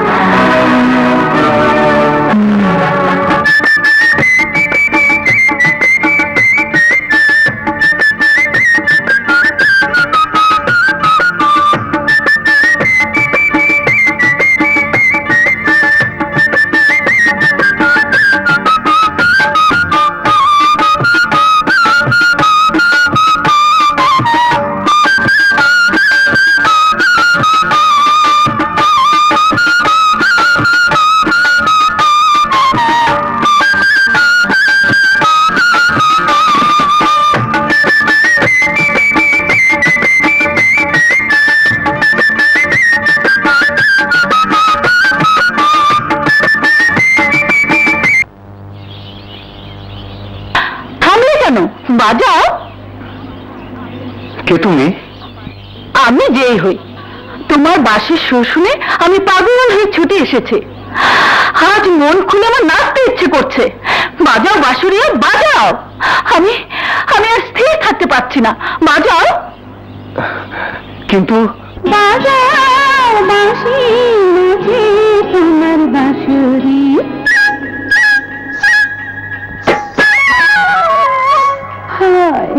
বাজাও। কে তুমি? আমি যেই হই, তোমার বাঁশির সুর শুনে আমি পাগল হয়ে ছুটে এসেছি। আজ মন খুলে আমার নাচতে ইচ্ছে করছে। বাজাও বাঁশুরিয়া, বাজাও। আমি আর স্থির থাকতে পারছি না, বাজাও। কিন্তু বাঁশি নাচে তোমার বাঁশুরি হায়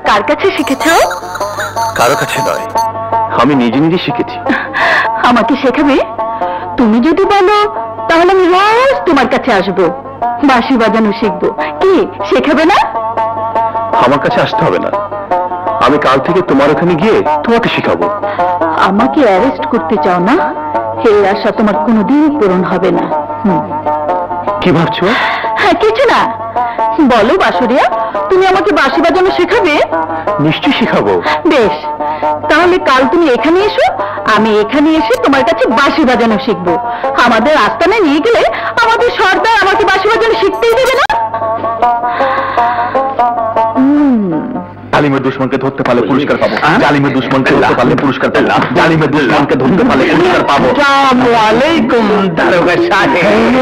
কার কাছে শিখেছ? কারো কাছে নয়, আমি নিজে নিজে শিখেছি। আমাকে শেখাবে? তুমি যদি বলো তাহলে আমি রোজ তোমার কাছে আসবো, বাঁশি বাজানো শিখবো। কি শেখাবে না? আমার কাছে আসতে হবে না, আমি কাল থেকে তোমার ওখানে গিয়ে তোমাকে শিখাবো। আমাকে অ্যারেস্ট করতে চাও না? এই আশা তোমার কোনোদিন পূরণ হবে না। কি ভাবছো? হ্যাঁ, কিছু না। বলো বাঁশুরিয়া, তুমি আমাকে বাঁশি বাজানো শেখাবে? নিশ্চয়ই শিখাবো। বেশ, তাহলে কাল তুমি এখানে এসো, আমি এখানে এসে তোমার কাছে বাঁশি বাজানো শিখবো। আমাদের আস্তানায় নিয়ে গেলে আমাদের সর্দার আমাকে বাঁশি বাজানো শিখতেই দেবে না। জালিমের দুশ্মনকে ধরতে পারলে পুরস্কার পাবো। জালিমের দুশ্মনকে ধরতে পারলে পুরস্কার পাবো। জালিমের দুশ্মনকে ধরতে পারলে পুরস্কার পাবো। আসসালামু আলাইকুম দারোগা সাহেব।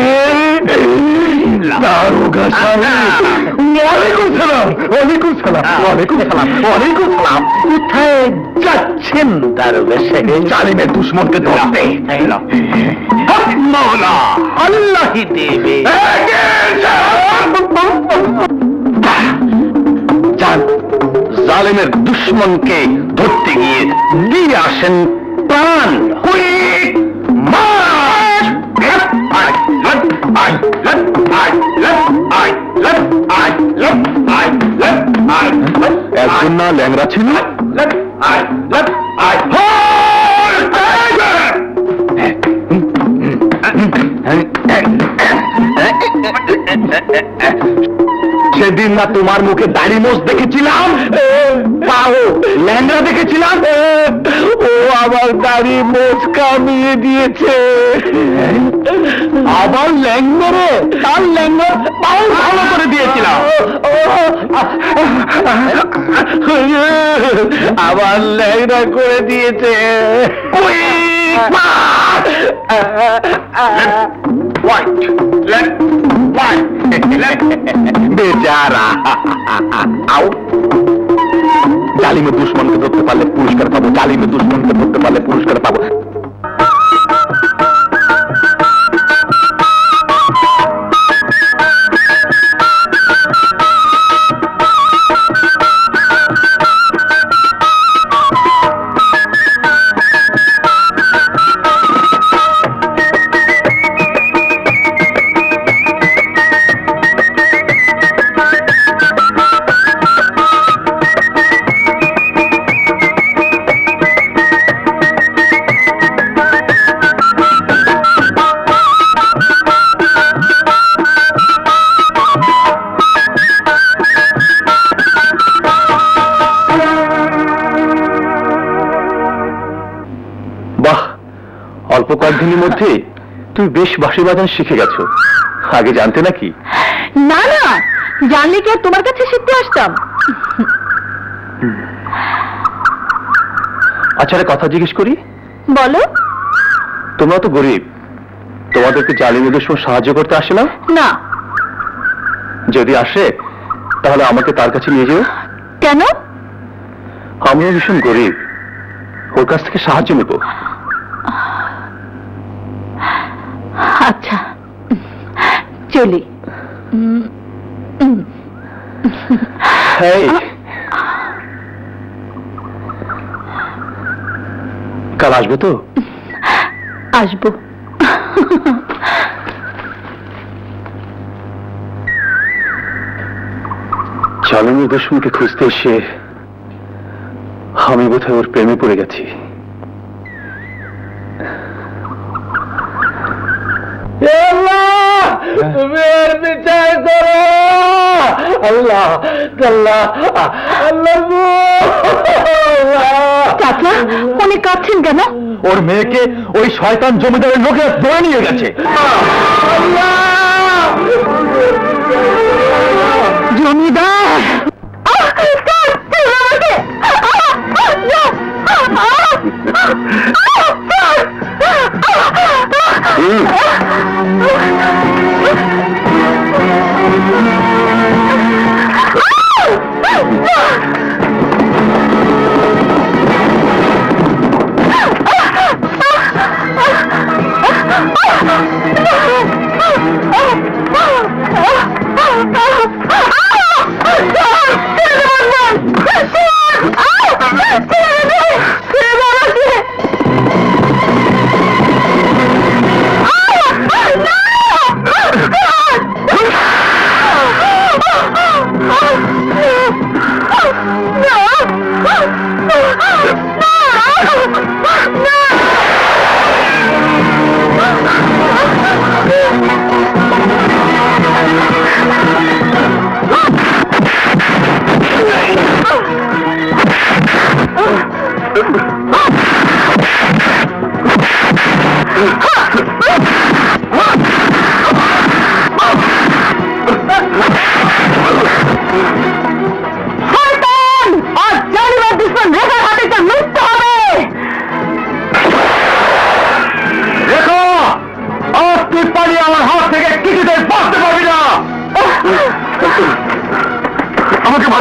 দারোগা সাহেব, ওয়ালাইকুম সালাম। ওয়ালাইকুম সালাম। ওয়ালাইকুম সালাম। ওয়ালাইকুম সালাম। কোথায় যাচ্ছেন দারোগা সাহেব? জালিমের দুশ্মনকে ধরতে। মৌলা আল্লাহি দেবে। জালিমের দুশ্মনকে ধরতে গিয়ে দিয়ে আসেন প্রাণ। একজন না ল্যাংরা ছিল? সেদিন না তোমার মুখে দাড়ি মোজ দেখেছিলাম, পাও ল্যাংড়া দেখেছিলাম। ও আবার দাড়ি মোজ কামিয়ে দিয়েছে। আবার ল্যাংড়ে, তার ল্যাংড়া পাও ভালো করে দিয়েছিলাম। আবার ল্যাংড়া করে দিয়েছে। বেচারা। জালিমের দুশ্মনকে ধরতে পারলে পুরস্কার পাবো। জালিমের দুশ্মনকে ধরতে পারলে পুরস্কার পাবো। অল্প কয়েকদিনের মধ্যে তুমি বেশ বাঁশি বাজানো শিখে গেছো। আগে জানতে নাকি? না না, জানলে কি আর তোমার কাছে শিখতে আসতাম? আচ্ছা, কথা জিজ্ঞেস করি। বলো। তোমরা তো গরিব, তোমাদেরকে জালিমের দুশ্মন সাহায্য করতে আসে না? না। যদি আসে তাহলে আমাকে তার কাছে নিয়ে যেও। কেন? আমিও ভীষণ গরিব, ওর কাছ থেকে সাহায্য নেব। আচ্ছা, চলি। কাল আসবে তো? আসবো। জালিমের দুশ্মনকে খুঁজতে এসে আমি বোধহয় ওর প্রেমে পড়ে গেছি। তুমি এর বিচার করো। আল্লাহ আল্লাহ আল্লাহ। চাচা, উনি কাঁদছেন কেন? ওর মেয়েকে ওই শয়তান জমিদারের লোকেরা ধরে নিয়ে গেছে। জমিদার?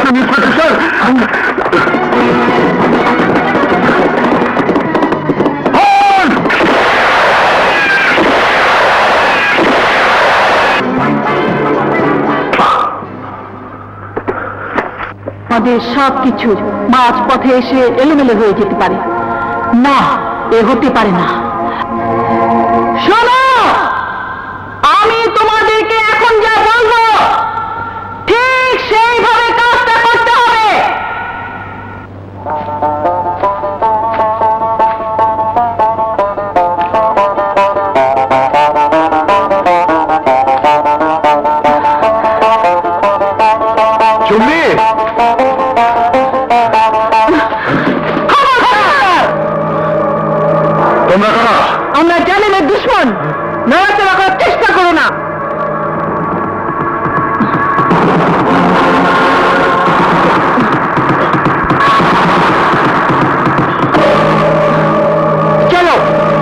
করবেন ইন্সপেক্টর স্যার। আমাদের সবকিছু মাঝ পথে এসে এলোমেলো হয়ে যেতে পারে না, এ হতে পারে না। শোনো, আমি তোমাদেরকে এখন যা বলবো ঠিক সেইভাবে কাজটা করতে হবে। চুমনি, তোমরা কারা? আমরা জালিমের দুশ্মন, নড়াচড়া করার চেষ্টা করো না। চলো।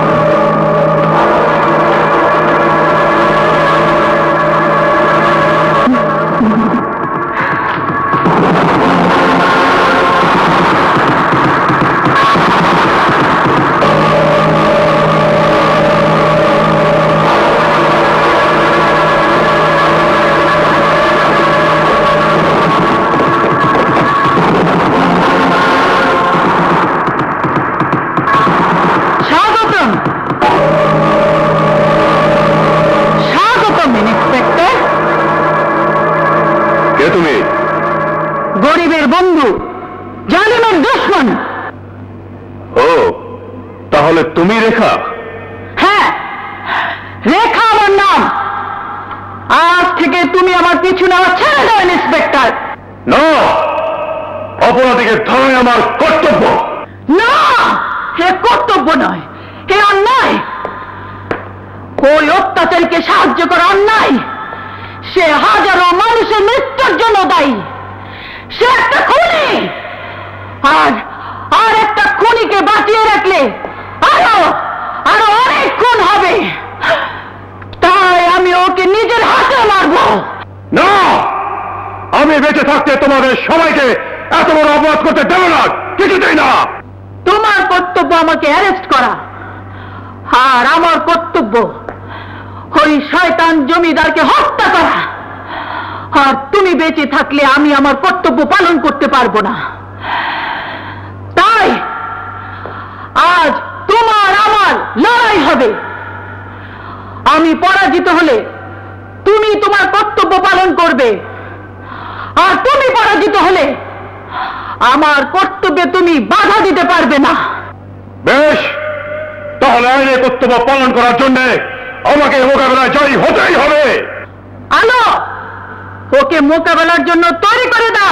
তুমি গরিবের বন্ধু, জালিমের দুশ্মন। ও, তাহলে তুমি রেখা? হ্যাঁ, রেখা আমার নাম। আজ থেকে তুমি আমার পিছু নেওয়া ছেড়ে দাও ইন্সপেক্টর। না, অপরাধীকে ধরে আমার কর্তব্য। না, এ কর্তব্য নয়, এ অন্যায়। ওই অত্যাচারীকে সাহায্য করা অন্যায়। সে হাজারো মানুষের মৃত্যুর জন্য দায়ী। সে একটা খুনি। আর একটা খুনিকে বাঁচিয়ে রাখলে আরো অনেক খুন হবে। তাই আমি ওকে নিজের হাতে মারবো। না, আমি বেঁচে থাকতে তোমাদের সবাইকে এত বড় অপরাধ করতে দেব না, কিছুতেই না। তোমার কর্তব্য আমাকে অ্যারেস্ট করা, আর আমার কর্তব্য ওই শয়তান জমিদারকে হত্যা করা। আর তুমি বেঁচে থাকলে আমি আমার কর্তব্য পালন করতে পারবো না। তাই আজ তোমার আমার লড়াই হবে। আমি পরাজিত হলে তুমি তোমার কর্তব্য পালন করবে, আর তুমি পরাজিত হলে আমার কর্তব্যে তুমি বাধা দিতে পারবে না। বেশ, তাহলে আইনের কর্তব্য পালন করার জন্য আমাকে মোকাবেলায় জয়ী হতেই হবে। আলো, ওকে মোকাবেলার জন্য তৈরি করে দাও।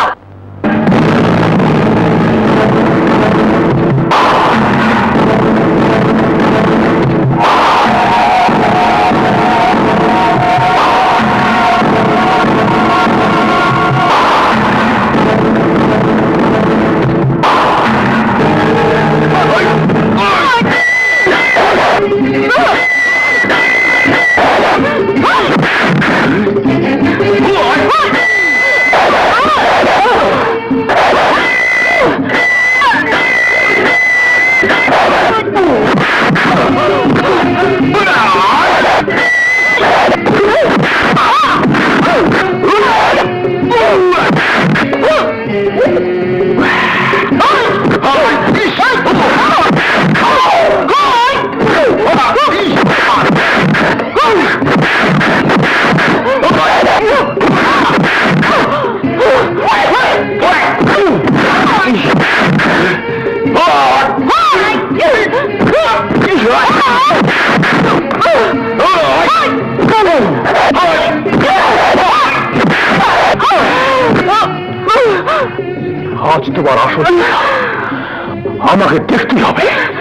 আজ তোমার আসল আমাকে দেখতেই হবে।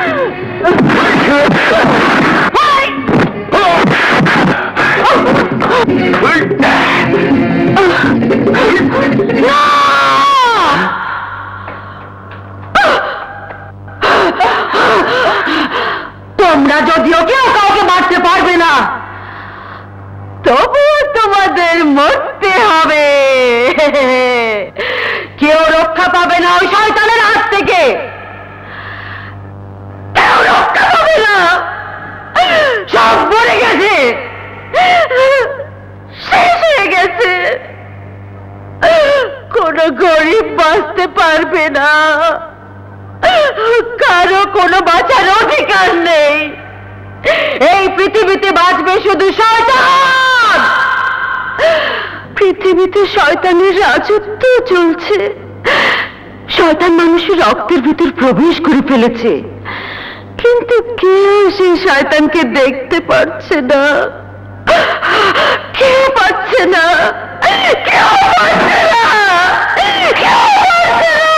তোমরা যদিও কেউ কাউকে মারতে পারবে না, তবুও তোমাদের মরতে হবে। কেউ রক্ষা পাবে না ওই শয়তানের হাত থেকে, কেউ রক্ষা পাবে না। সব মরে গেছে, শেষ হয়ে গেছে। কোন গরিব বাঁচতে পারবে না, কারো কোনো বাঁচার অধিকার নেই। এই পৃথিবীতে বাঁচবে শুধু শয়তান। পৃথিবীতে শয়তানের রাজত্ব চলছে। শয়তান মানুষের রক্তের ভিতর প্রবেশ করে ফেলেছে, কিন্তু কেউ সেই শয়তানকে দেখতে পাচ্ছে না, কেউ পাচ্ছে না, কেউ পাচ্ছে না, কেউ পাচ্ছে না।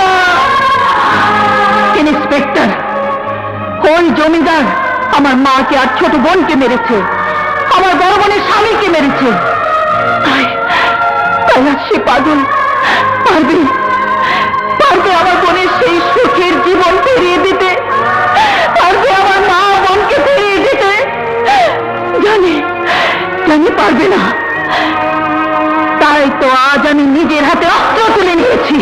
ইন্সপেক্টর, ওই জমিদার আমার মাকে আর ছোট বোনকে মেরেছে, আমার বড় বোনের স্বামীকে মেরেছে। তাই আজ সে পাগল। পারবে পারবে আমার বোনের সেই সুখের জীবন ফিরিয়ে দিতে, পারবে আমার মা বোনকে ফিরিয়ে দিতে। জানি জানি পারবে না, তাই তো আজ আমি নিজের হাতে অস্ত্র তুলে নিয়েছি।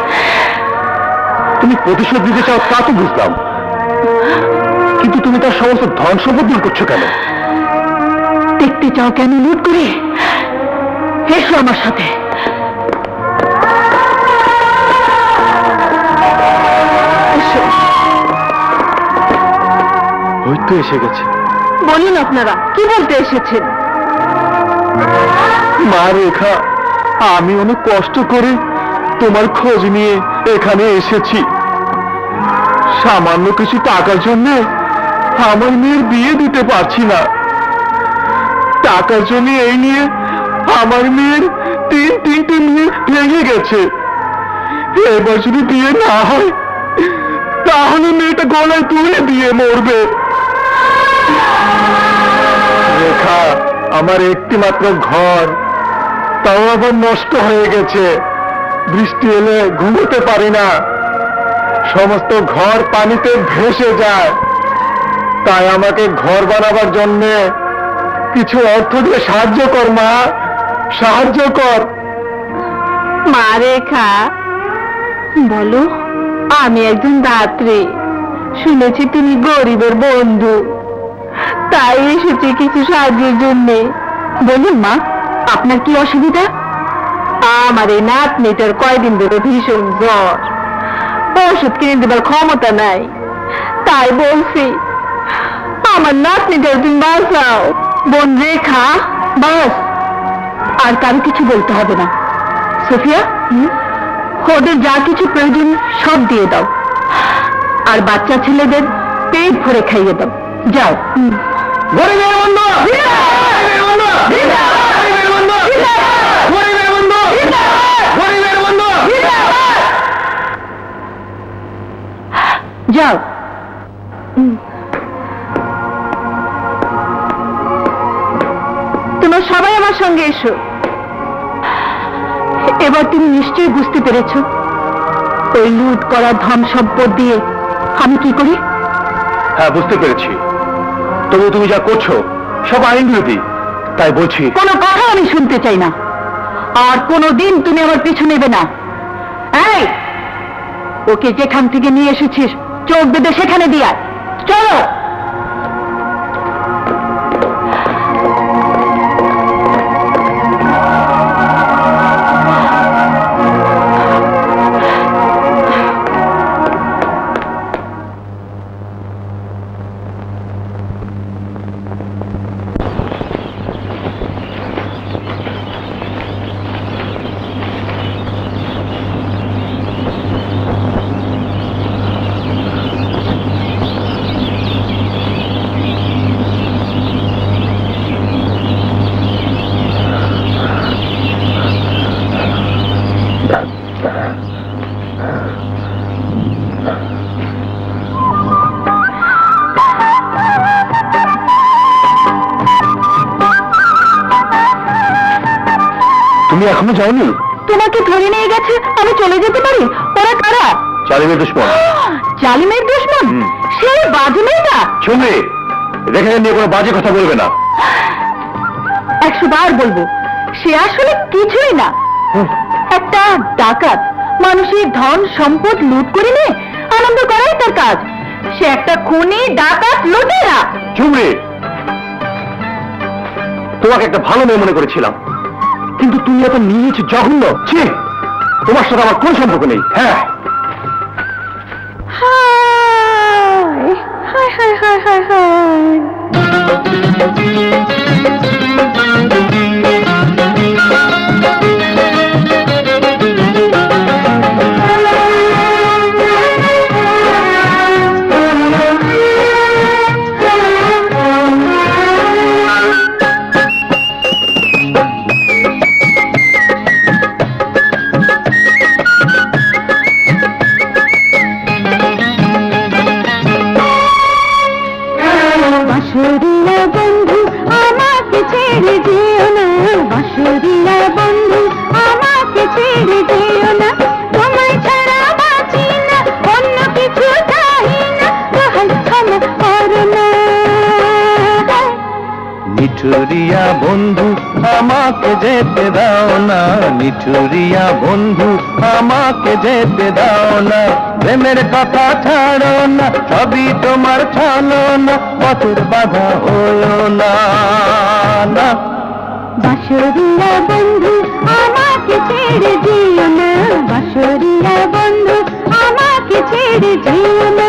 তুমি প্রতিশোধ দিতে চাও তা তো বুঝলাম, কিন্তু তুমি তার সমস্ত ধন সম্পদ দূর করছো কেন? দেখতে চাও কেন লুট করে? এসো আমার সাথে। ওই তো এসে গেছে। বলুন আপনারা কি বলতে এসেছেন? মা রেখা, আমি অনেক কষ্ট করে তোমার খোঁজ নিয়ে এখানে এসেছি। সামান্য কিছু টাকার জন্য আমার মেয়ের বিয়ে দিতে পারছি না। টাকার জন্য এই নিয়ে আমার মেয়ের তিনটে মেয়ে ভেঙে গেছে। এবার যদি বিয়ে না হয় তাহলে মেয়েটা গলায় তুলে দিয়ে মরবে। রেখা, আমার একটি মাত্র ঘর, তাও আবার নষ্ট হয়ে গেছে। বৃষ্টি এলে ঘুমোতে পারি না, সমস্ত ঘর পানিতে ভেসে যায়। তাই আমাকে ঘর বানাবার জন্য কিছু অর্থ দিয়ে সাহায্য কর মা, সাহায্য কর। মা রেখা, বলো। আমি একজন দাত্রী, শুনেছি তুমি গরিবের বন্ধু, তাই এসেছি কিছু সাহায্যের জন্য। বলুন মা, আপনার কি অসুবিধা? আমার এই নাতনিটার কয়দিন ধরে ভীষণ জ্বর, ওষুধ কিনে দেবার ক্ষমতা নাই। তাই বলছি আমার নাতনিটার তুমি বাঁচাও। বোন রেখা, বাস, আর কারো কিছু বলতে হবে না। সোফিয়া, ওদের যা কিছু প্রয়োজন সব দিয়ে দাও, আর বাচ্চা ছেলেদের পেট ভরে খাইয়ে দাও। যাও। গরিবের বন্ধু, গরিবের বন্ধু, গরিবের বন্ধু, গরিবের বন্ধু, গরিবের বন্ধু। যাও। তোমরা সবাই আমার সঙ্গে এসো। এবার তুমি নিশ্চয়ই বুঝতে পেরেছ ওই লুট করা ধন সম্পদ দিয়ে আমি কি করি। হ্যাঁ, বুঝতে পেরেছি। তবু তুমি যা করছো সব আইন বিরোধী, তাই বলছি। কোনো কথা আমি শুনতে চাই না, আর কোনোদিন তুমি আমার পিছু নেবে না। এই, ওকে যেখান থেকে নিয়ে এসেছিস চোখ বেঁধে সেখানে দিয়ে আয়। চলো। তুমি এখনো যাওনি? তোমাকে ধরে নিয়ে গেছে, আমি চলে যেতে পারি? ওরা কারা? জালিমের দুশ্মন। জালিমের দুশ্মন? সে বাজে মেয়েটা। শুনবে, রেখা নিয়ে কোনো বাজে কথা বলবে না। 100 বার বলবো, সে আসলে কিছুই না, একটা ডাকাত, মানুষের ধন সম্পদ লুট করে নিয়ে আনন্দ করাই তার কাজ। সে একটা খুনি, ডাকাত, লুটেরা। চুমড়ে, তোমাকে একটা ভালো মেয়ে মনে করেছিলাম, কিন্তু তুমি এত নিয়েছ, জঘন্য। ছি, তোমার সাথে আমার কোন সম্পর্ক নেই। হ্যাঁ, হায় হায় হায় হায় হায়। নিঠুরিয়া বন্ধু আমাকে যেতে দাও না, নিঠুরিয়া বন্ধু আমাকে যেতে দাও না, প্রেমের কথা ছাড়ো না, সবই তোমার ছাড়ো না, পথের বাধা হলো না। বাঁশরিয়া বন্ধু আমাকে ছেড়ে দিও না, বাঁশরিয়া বন্ধু আমাকে ছেড়ে দিও না।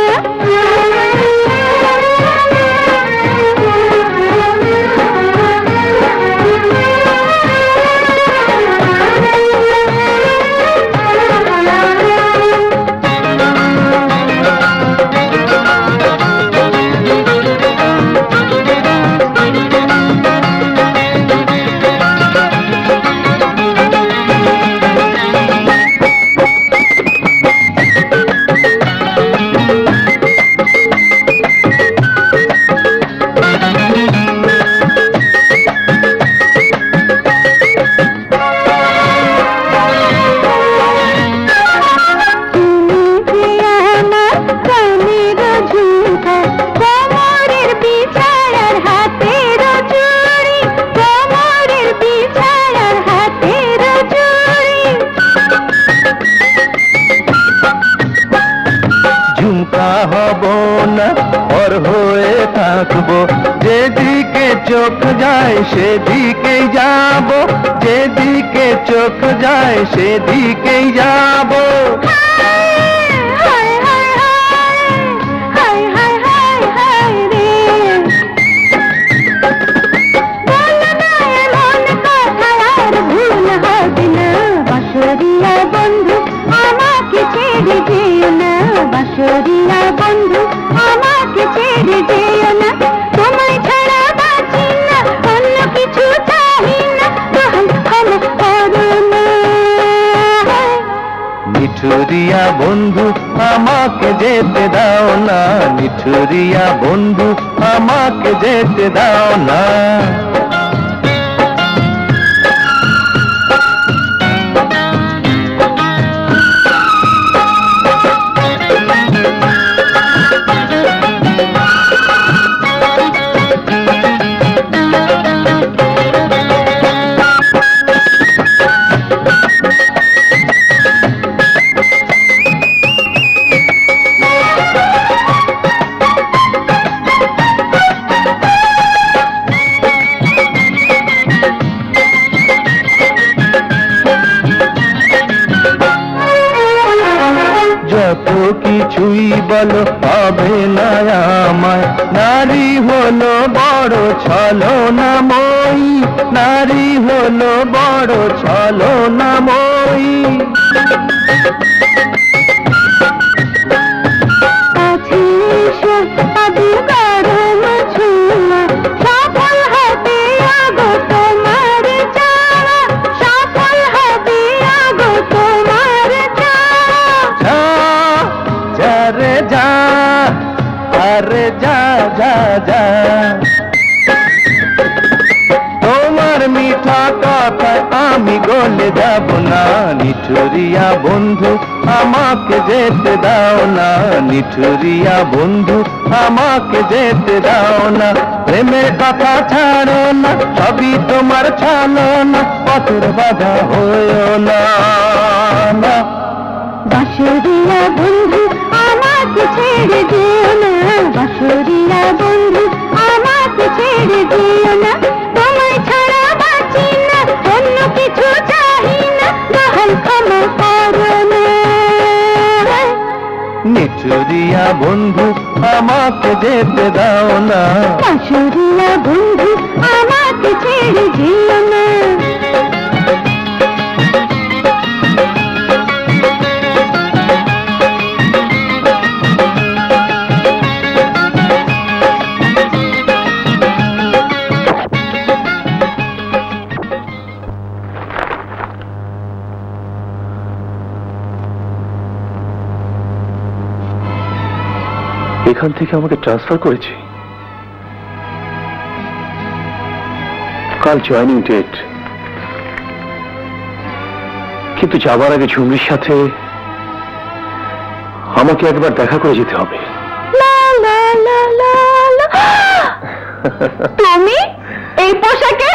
যেদিকে চোখ যায় সেদিকেই যাব, যেদিকে চোখ যায় সেদিকেই যাব। বাঁশরিয়া বন্ধু আমাকে ছেড়ে যেও না, বাঁশরিয়া বন্ধু আমাকে ছেড়ে যেও না, তোমায় ছাড়া বাঁচি না, অন্য কিছু চাই না, দোহাই ক্ষমা করো না। নিঠুরিয়া বন্ধু আমাকে যেতে দাও না, নিঠুরিয়া বন্ধু আমাকে যেতে দাও না। যত কিছুই বলো হবে না আমায়, নারী হলো বড় ছলনাময়ী, নারী হলো বড় ছলনাময়ী। সফল হবে আগো তোমার চাওয়া, সফল হবে আগো তোমার চাওয়া। যা রে যা, আরে যা যা যা, তোমার মিঠা কথায় আমি গলে যাব না, নিঠুরিয়া বন্ধু আমাকে যেতে দাও না, নিঠুরিয়া বন্ধু আমাকে যেতে দাও না, প্রেমের কথা ছাড়ো না, সবই তোমার ছাড়ো না, পথের বাধা হইও না। বাঁশুরিয়া বন্ধু আমাকে ছেড়ে দিও না, বাঁশুরিয়া বন্ধু আমাকে ছেড়ে দিও না, তোমায় ছাড়া বাঁচি না, অন্য কিছু চাহি না, দয়াল ক্ষমা করো না। নিঠুরিয়া বন্ধু আমাকে যেতে দাও না, বাঁশুরিয়া বন্ধু আমাকে ছেড়ে দিও না। এখান থেকে আমাকে ট্রান্সফার করেছে। কাল জয়েনিং ডেট, কিন্তু যাবার আগে ঝুমরির সাথে আমাকে একবার দেখা করে যেতে হবে। তুমি এই পোশাকে?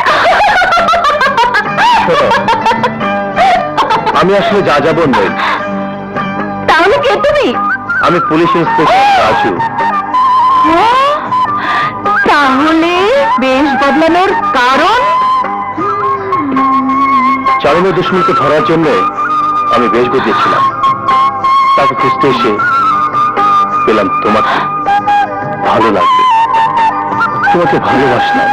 আমি আসলে যা যাবো নই। তাহলে কে তুমি? আমি পুলিশ ইন্সপেক্টর রাজু। তাহলে বেশ বদলানোর কারণ? চালানো দুশ্মনকে ধরার জন্য আমি বেশ বদলেছিলাম, তাকে খুঁজতে এসে পেলাম তোমাকে। ভালো লাগবে, তোমাকে ভালোবাসলাম।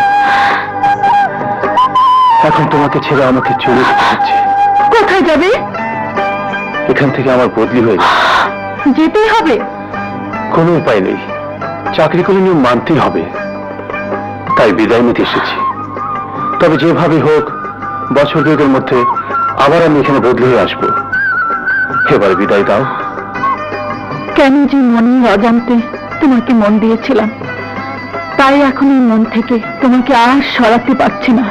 এখন তোমাকে ছেড়ে আমাকে চলে যেতে হচ্ছে। কোথায় যাবে? এখান থেকে আমার বদলি হয়ে যেতেই হবে। কোনো উপায় নেই, চাকরি করে নিয়ম মানতেই হবে, তাই বিদায় নিতে এসেছি। তবে যেভাবে হোক বছর দুয়েকের মধ্যে আবার আমি এখানে বদলি হয়ে আসবো। এবারে বিদায় দাও। কেন যে মনের অজান্তে তোমাকে মন দিয়েছিলাম, তাই এখন এই মন থেকে তোমাকে আর সরাতে পারছি না।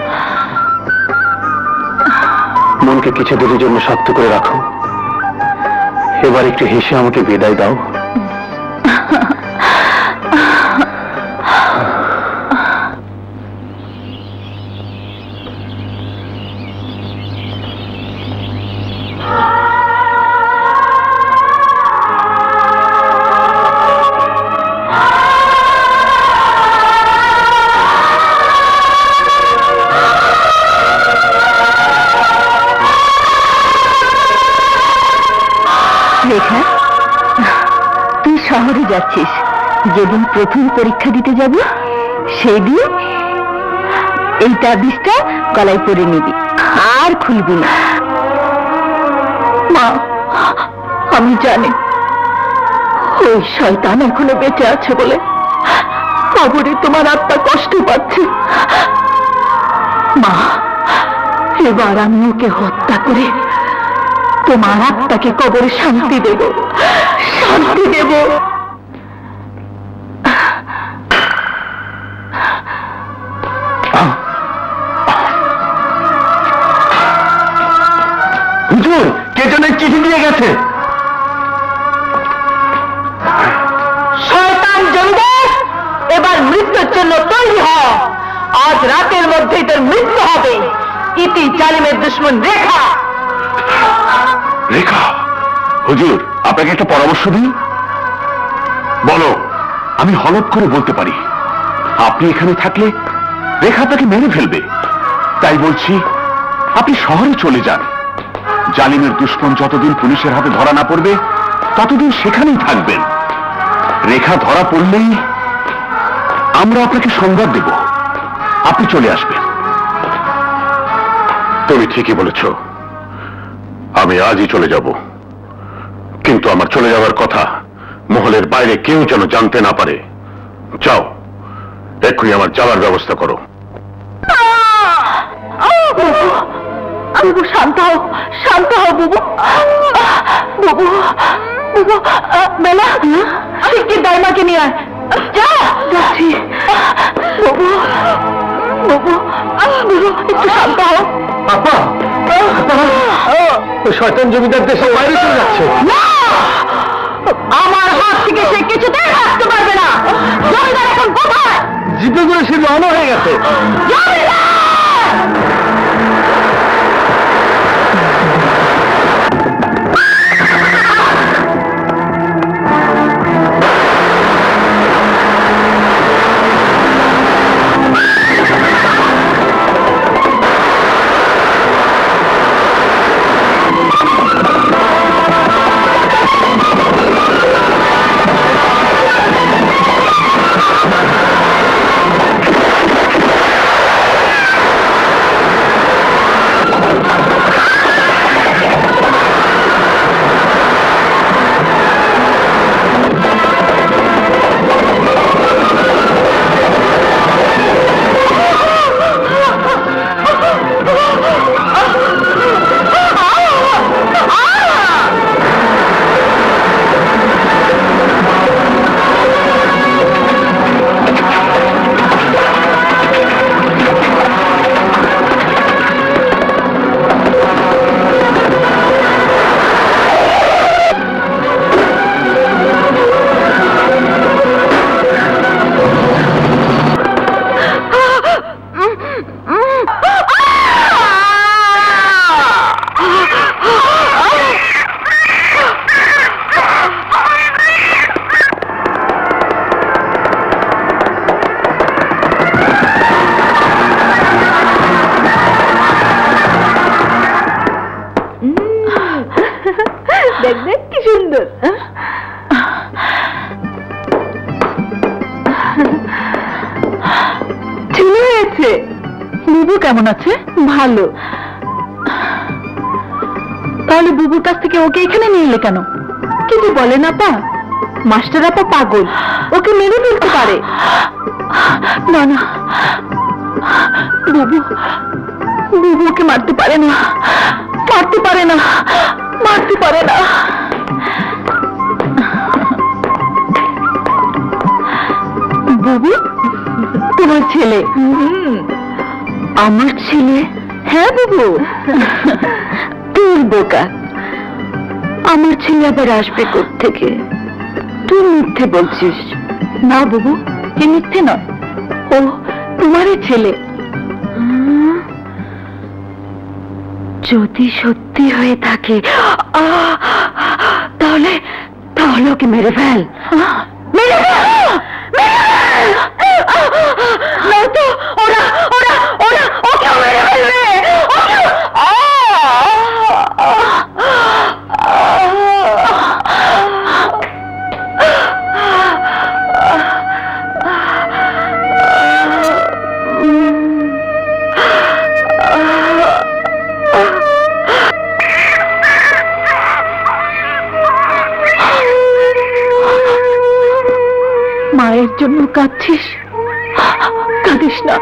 মনকে কিছু দিনের জন্য শক্ত করে রাখো। এবার একটু হেসে আমাকে বিদায় দাও। রেখা, তুই শহরে যাচ্ছিস। যেদিন প্রথম পরীক্ষা দিতে যাব সেই দিন এই তাবিজটা গলায় পরে নিবি, আর খুলবি না। মা, আমি জানি ওই শয়তান এখনো বেঁচে আছে বলে কবরে তোমার আত্মা কষ্ট পাচ্ছে। মা, এবার আমি ওকে হত্যা করে তোমার আত্মাকে কবরে শান্তি দেব, শান্তি দেব। হুজুর, কে যেন চিঠি দিয়ে গেছে। শয়তান জমিদার, এবার মৃত্যুর জন্য তৈরি হ। আজ রাতের মধ্যেই তোর মৃত্যু হবে। ইতি জালিমের দুশ্মন রেখা। রেখা, হুজুর আপনাকে একটা পরামর্শ দিই। বলো। আমি হলফ করে বলতে পারি আপনি এখানে থাকলে রেখা তাকে মেরে ফেলবে। তাই বলছি আপনি শহরে চলে যান। জালিমের দুশ্মন যতদিন পুলিশের হাতে ধরা না পড়বে ততদিন সেখানেই থাকবেন। রেখা ধরা পড়লেই আমরা আপনাকে সংবাদ দেব, আপনি চলে আসবেন। তুমি ঠিকই বলেছ, আমি আজই চলে যাব। কিন্তু আমার চলে যাওয়ার কথা মহলের বাইরে কেউ যেন জানতে না পারে। যাও, এক্ষুনি আমার যাওয়ার ব্যবস্থা করো। বুবু, শান্ত হও, শান্ত হও বুবু। বুবু, বুবু, বেলা, শিগগির দাইমাকে নিয়ে আয়। যা, যাচ্ছি। বুবু, বুবু, বুবু, একটু শান্ত হও। আপা, ওই শয়তান জমিদার দেশের বাইরে চলে যাচ্ছে। আমার হাত থেকে সে কিছুতেই রাখতে পারবে না। জমিদার এখন কোথায়? জিপে করে সে রওনা হয়ে গেছে। জমিদার! কেমন আছে? ভালো। তাহলে বুবুর কাছ থেকে ওকে এখানে নিয়ে এলে কেন? কিছু বলে না পা? মাস্টার আপা পাগল, ওকে মেরে ফেলতে পারে। না না, বুবু বুবু ওকে মারতে পারে না, মারতে পারে না, মারতে পারে না। বুবু তোমার ছেলে? আমার ছেলে? হ্যাঁ বুবু। তুই বোকা, আমার ছেলে আবার আসবে কোত্থেকে? তুই মিথ্যে বলছিস। না বুবু, এ মিথ্যে নয়, ও তোমারই ছেলে। যদি সত্যি হয়ে থাকে তাহলে তাহলে ওকে মেরে ফেল, মেরে ফেল, নয়তো ওরা ওরা ওরা ওকে মেরে ফেলবে। মায়ের জন্য কাঁদছিস? কাঁদিস না,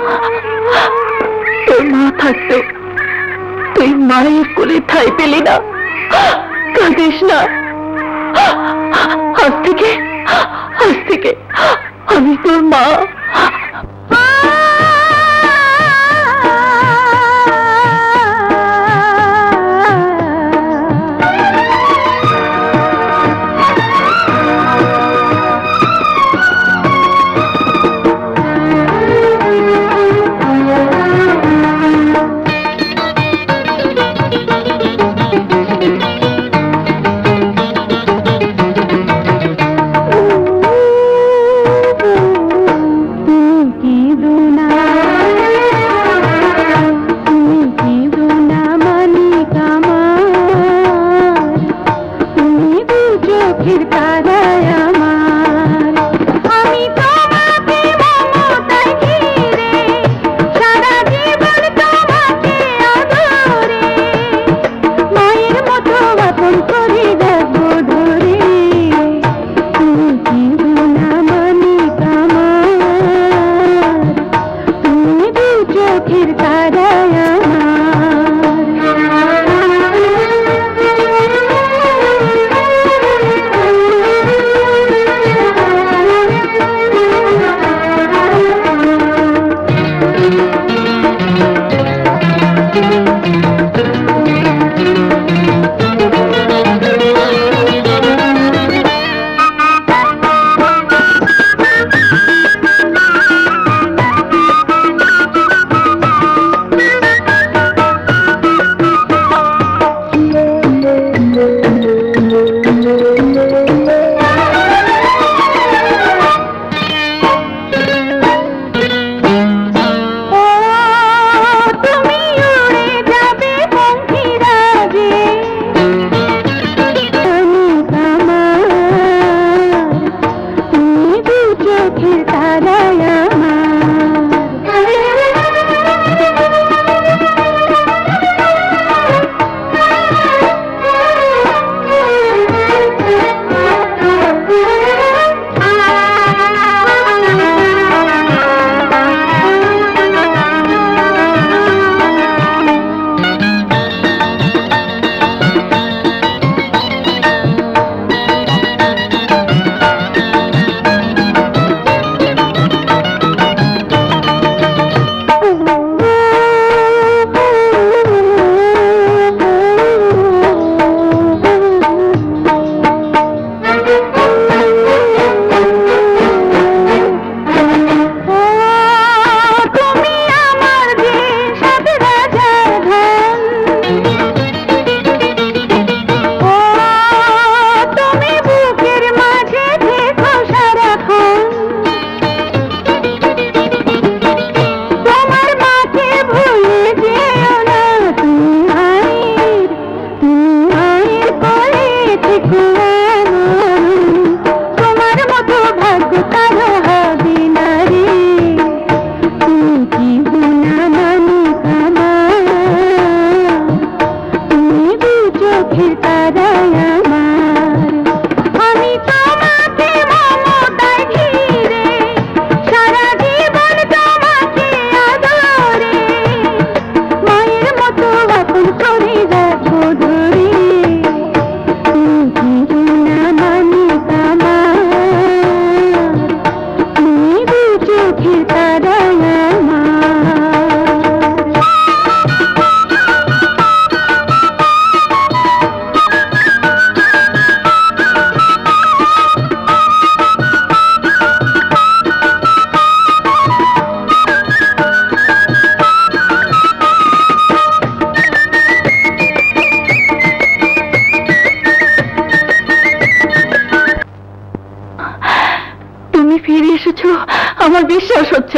তোর মা থাকতো তুই মায়ের কোলে ঠাঁই পেলি না। কাঁদিস না, আজ থেকে আমি তোর মা।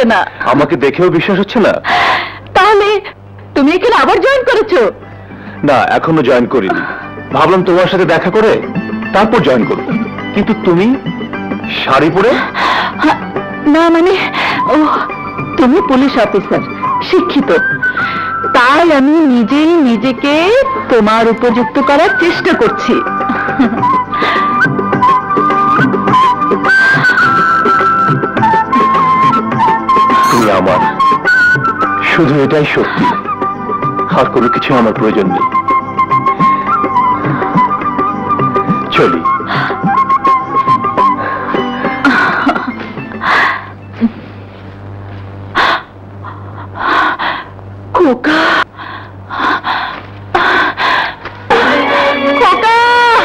হচ্ছে না। আমাকে দেখেও বিশ্বাস হচ্ছে না? তাহলে তুমি এখানে আবার জয়েন করেছো? না, এখনো জয়েন করিনি। ভাবলাম তোমার সাথে দেখা করে তারপর জয়েন করব। কিন্তু তুমি শাড়ি পরে? না মানে, ও তুমি পুলিশ অফিসার, শিক্ষিত, তাই আমি নিজেই নিজেকে তোমার উপযুক্ত করার চেষ্টা করছি। তুমি আমার, শুধু এটাই সত্যি, আর কোনো কিছু আমার প্রয়োজন নেই। চলি। খোকা, খোকা,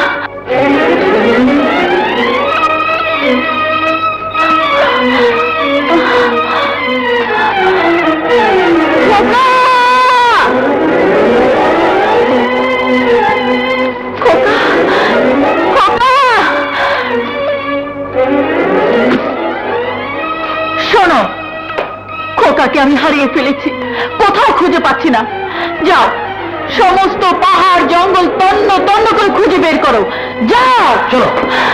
শোনো, খোকাকে আমি হারিয়ে ফেলেছি, কোথাও খুঁজে পাচ্ছি না। যাও, সমস্ত পাহাড় জঙ্গল তন্ন তন্ন করে খুঁজে বের করো, যাও। চলো।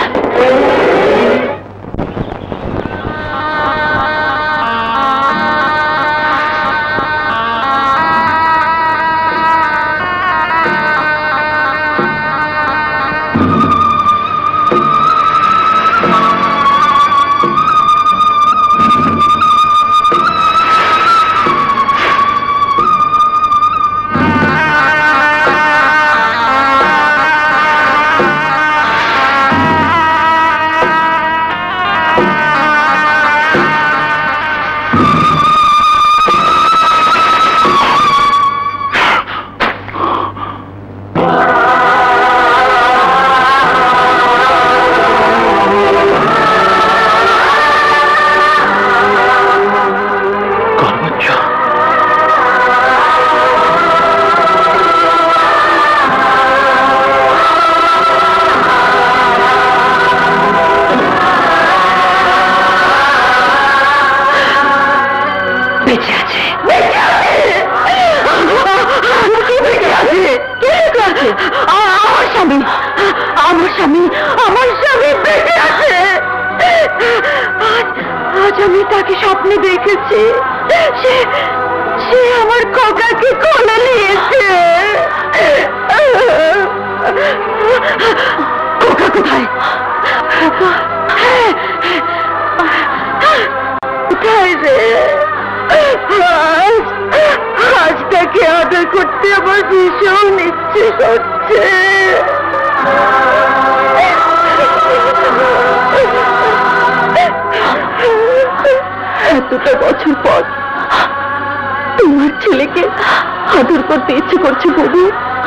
আমার স্বামী বেঁচে আছে। আজ আমি তাকে স্বপ্নে দেখেছি, সে আমার খোকাকে কোলে নিয়েছে। খোকা কোথায়? কোথায় রে? আজ তাকে আদর করতে আমার ভীষণ ইচ্ছে হচ্ছে। এতটা বছর পর তোমার ছেলেকে আদর করতে ইচ্ছে করছে বাবু।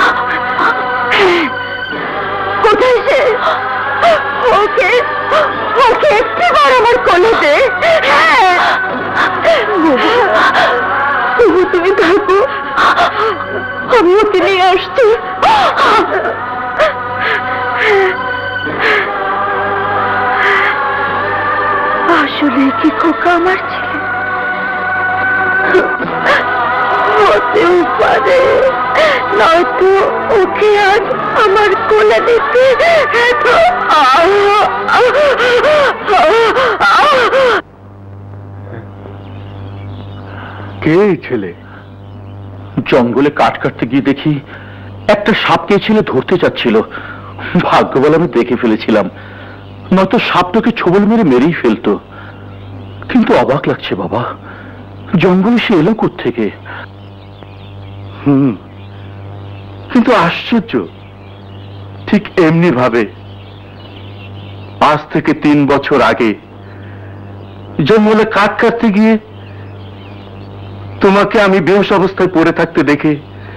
কোথায় সে? ওকে একটিবার আমার কোলে দে। বাবু, তুমি থাকো, আমি ওকে নিয়ে আসছি। আসলে কি খোকা আমার ছেলে? হতেও পারে, নয়তো ওকে আজ আমার কোলে দিতে কে ছেলে? জঙ্গলে কাঠ কাটতে গিয়ে দেখি একটা সাপকে ছেলে ধরতে চাচ্ছিল। ভাগ্য বলে আমি দেখে ফেলেছিলাম, নয়তো সাপটাকে ছোবল মেরেই ফেলতো। কিন্তু অবাক লাগছে বাবা, জঙ্গলে সে এলো কোত্থেকে? কিন্তু আশ্চর্য, ঠিক এমনি ভাবে আজ থেকে 3 বছর আগে জঙ্গলে কাঠ কাটতে গিয়ে তোমাকে আমি বেহুশ অবস্থায় পড়ে থাকতে দেখে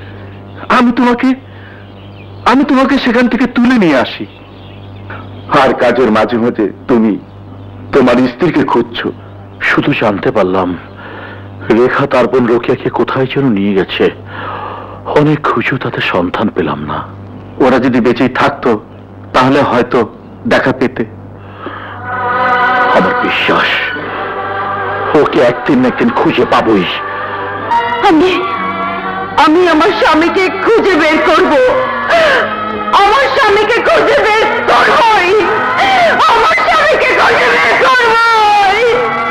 আমি তোমাকে সেখান থেকে তুলে নিয়ে আসি। আর কাজের মাঝে মাঝে তুমি তোমার স্ত্রীকে খুঁজছো। শুধু জানতে পারলাম রেখা তার বোন রোকেয়াকে কোথায় যেন নিয়ে গেছে। অনেক খুঁজেও তাতে সন্ধান পেলাম না। ওরা যদি বেঁচেই থাকতো তাহলে হয়তো দেখা পেতে। আমার বিশ্বাস ওকে একদিন না একদিন খুঁজে পাবই। আমি আমার স্বামীকে খুঁজে বের করব। আমার স্বামীকে খুঁজে বের করবই। আমার স্বামীকে খুঁজে বের করবই।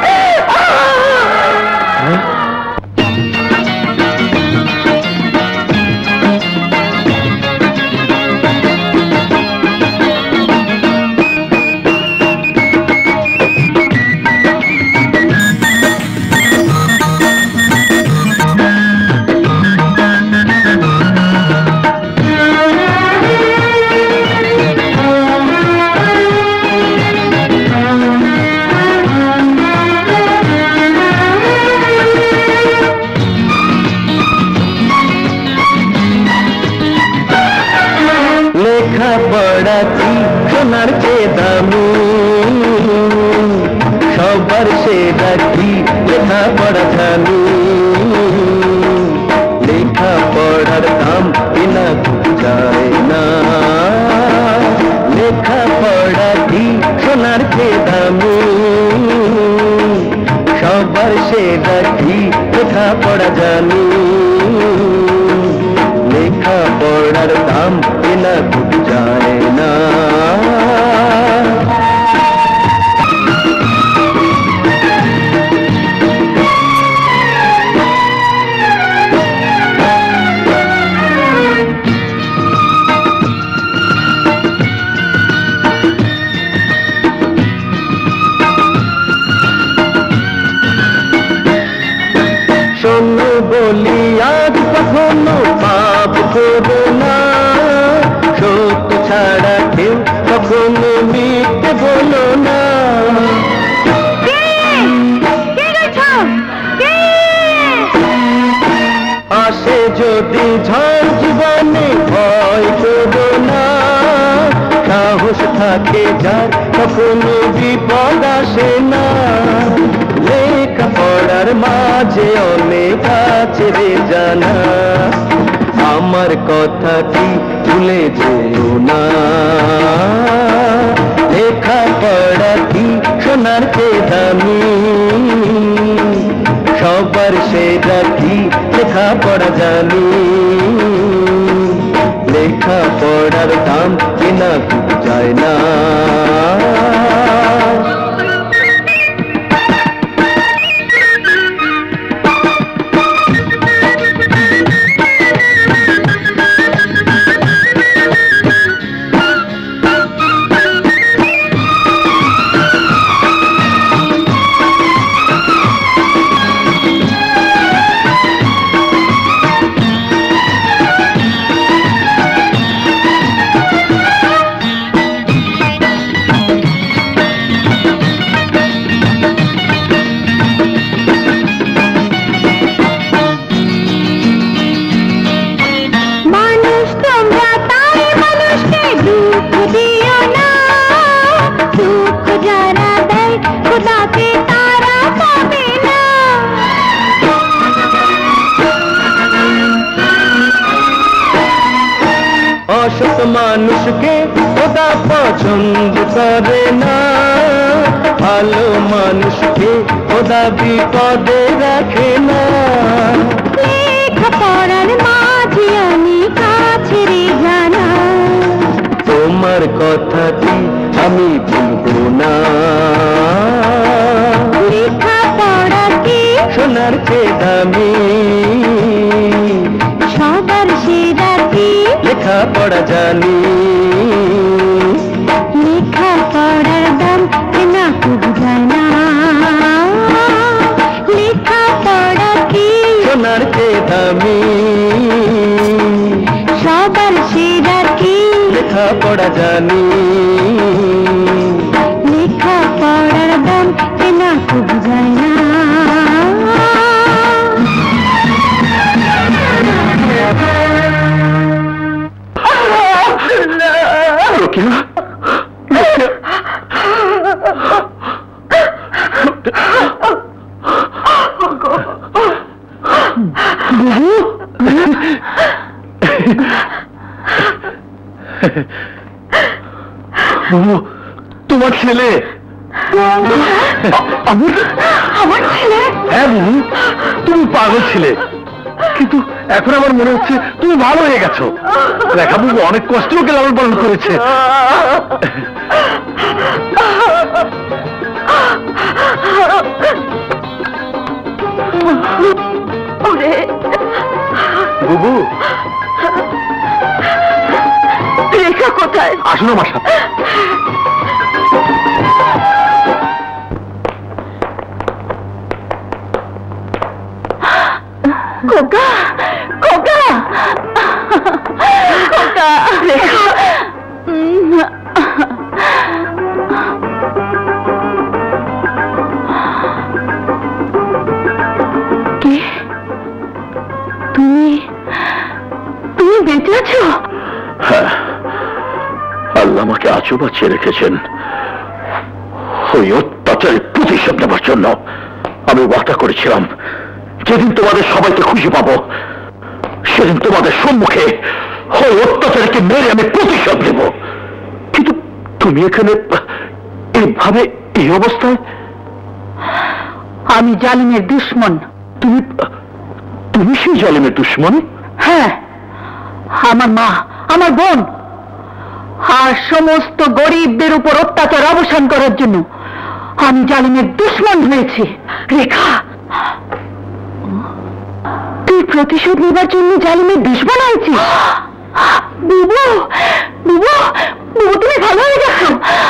লেখাপড়া কি সোনার চেয়ে দামি, সবার সেরা কি লেখাপড়া জানি। লেখাপড়ার দাম কেনা যায় না, লেখাপড়া কি সোনার চেয়ে দামি, সবার সেরা কি লেখাপড়া জানি। লেখাপড়ার দাম কেনা যায় না। শোনো বলি আজ কখনো পাপ করো না, সত্য ছাড়া কেউ কখনো মিথ্যে বলো না। আসে যদি ঝড় জীবনে ভয় করো না, সাহস থাকে যার কখনো বিপদ আসে না। লেখাপড়ার মাঝে অনেক আছে রে জানা, আমার কথা কি ভুলে যেও না। লেখাপড়া কি সোনার চেয়ে দামি, সবার সেরা কি লেখাপড়া জানি। লেখাপড়ার দাম কেনা যায় না। অসৎ মানুষকে খোদা পছন্দ করে না, ভালো মানুষকে খোদা বিপদে রাখে না। লেখাপড়ার মাঝে আমি কাছে রে জানা, তোমার কথা কি আমি ভুলবো না। লেখাপড়া কি সোনার চেয়ে দামি, সবার সেরা কি লেখাপড়া জানি। লেখাপড়ার দাম কেনা খুব যায় না। লেখাপড়া কি সোনার চেয়ে দামি, সবার সেরা কি লেখাপড়া জানি। লেখাপড়ার দাম কেনা খুব যায় না। তোমার ছেলে আমার ছেলে? হ্যাঁ বুবু, তুমি পাগল ছিলে, কিন্তু এখন আমার মনে হচ্ছে তুমি ভালো হয়ে গেছো। রেখা বুবু অনেক কষ্ট ওকে লালন পালন করেছে। বুবু, রেখা কোথায়? আসুন আমার সাথে। খোকা, খোকা, খোকা, রেখা। কে তুমি? তুমি বেঁচে আছো? হ্যাঁ, আল্লাহ আমাকে আজও বাঁচিয়ে রেখেছেন। ওই অত্যাচারের প্রতিশোধ নেবার জন্য আমি ওয়াদা করেছিলাম, যেদিন তোমাদের সবাইকে খুশি পাবো সেদিন তোমাদের সম্মুখে ওই অত্যাচারীকে মেরে আমি প্রতিশোধ নেব। কিন্তু তুমি এখানে এইভাবে, এই অবস্থায়? আমি জালিমের দুশমন। তুমি তুমি সেই জালিমের দুশমন? হ্যাঁ, আমার মা, আমার বোন আর সমস্ত গরিবদের উপর অত্যাচার অবসান করার জন্য আমি জালিমের দুশমন হয়েছি। রেখা, তুই প্রতিশোধ নেবার জন্য জালিমের দুশমন হয়েছিস? বুবু, বুবু, বুবু, তুমি ভালো হয়ে গেছো?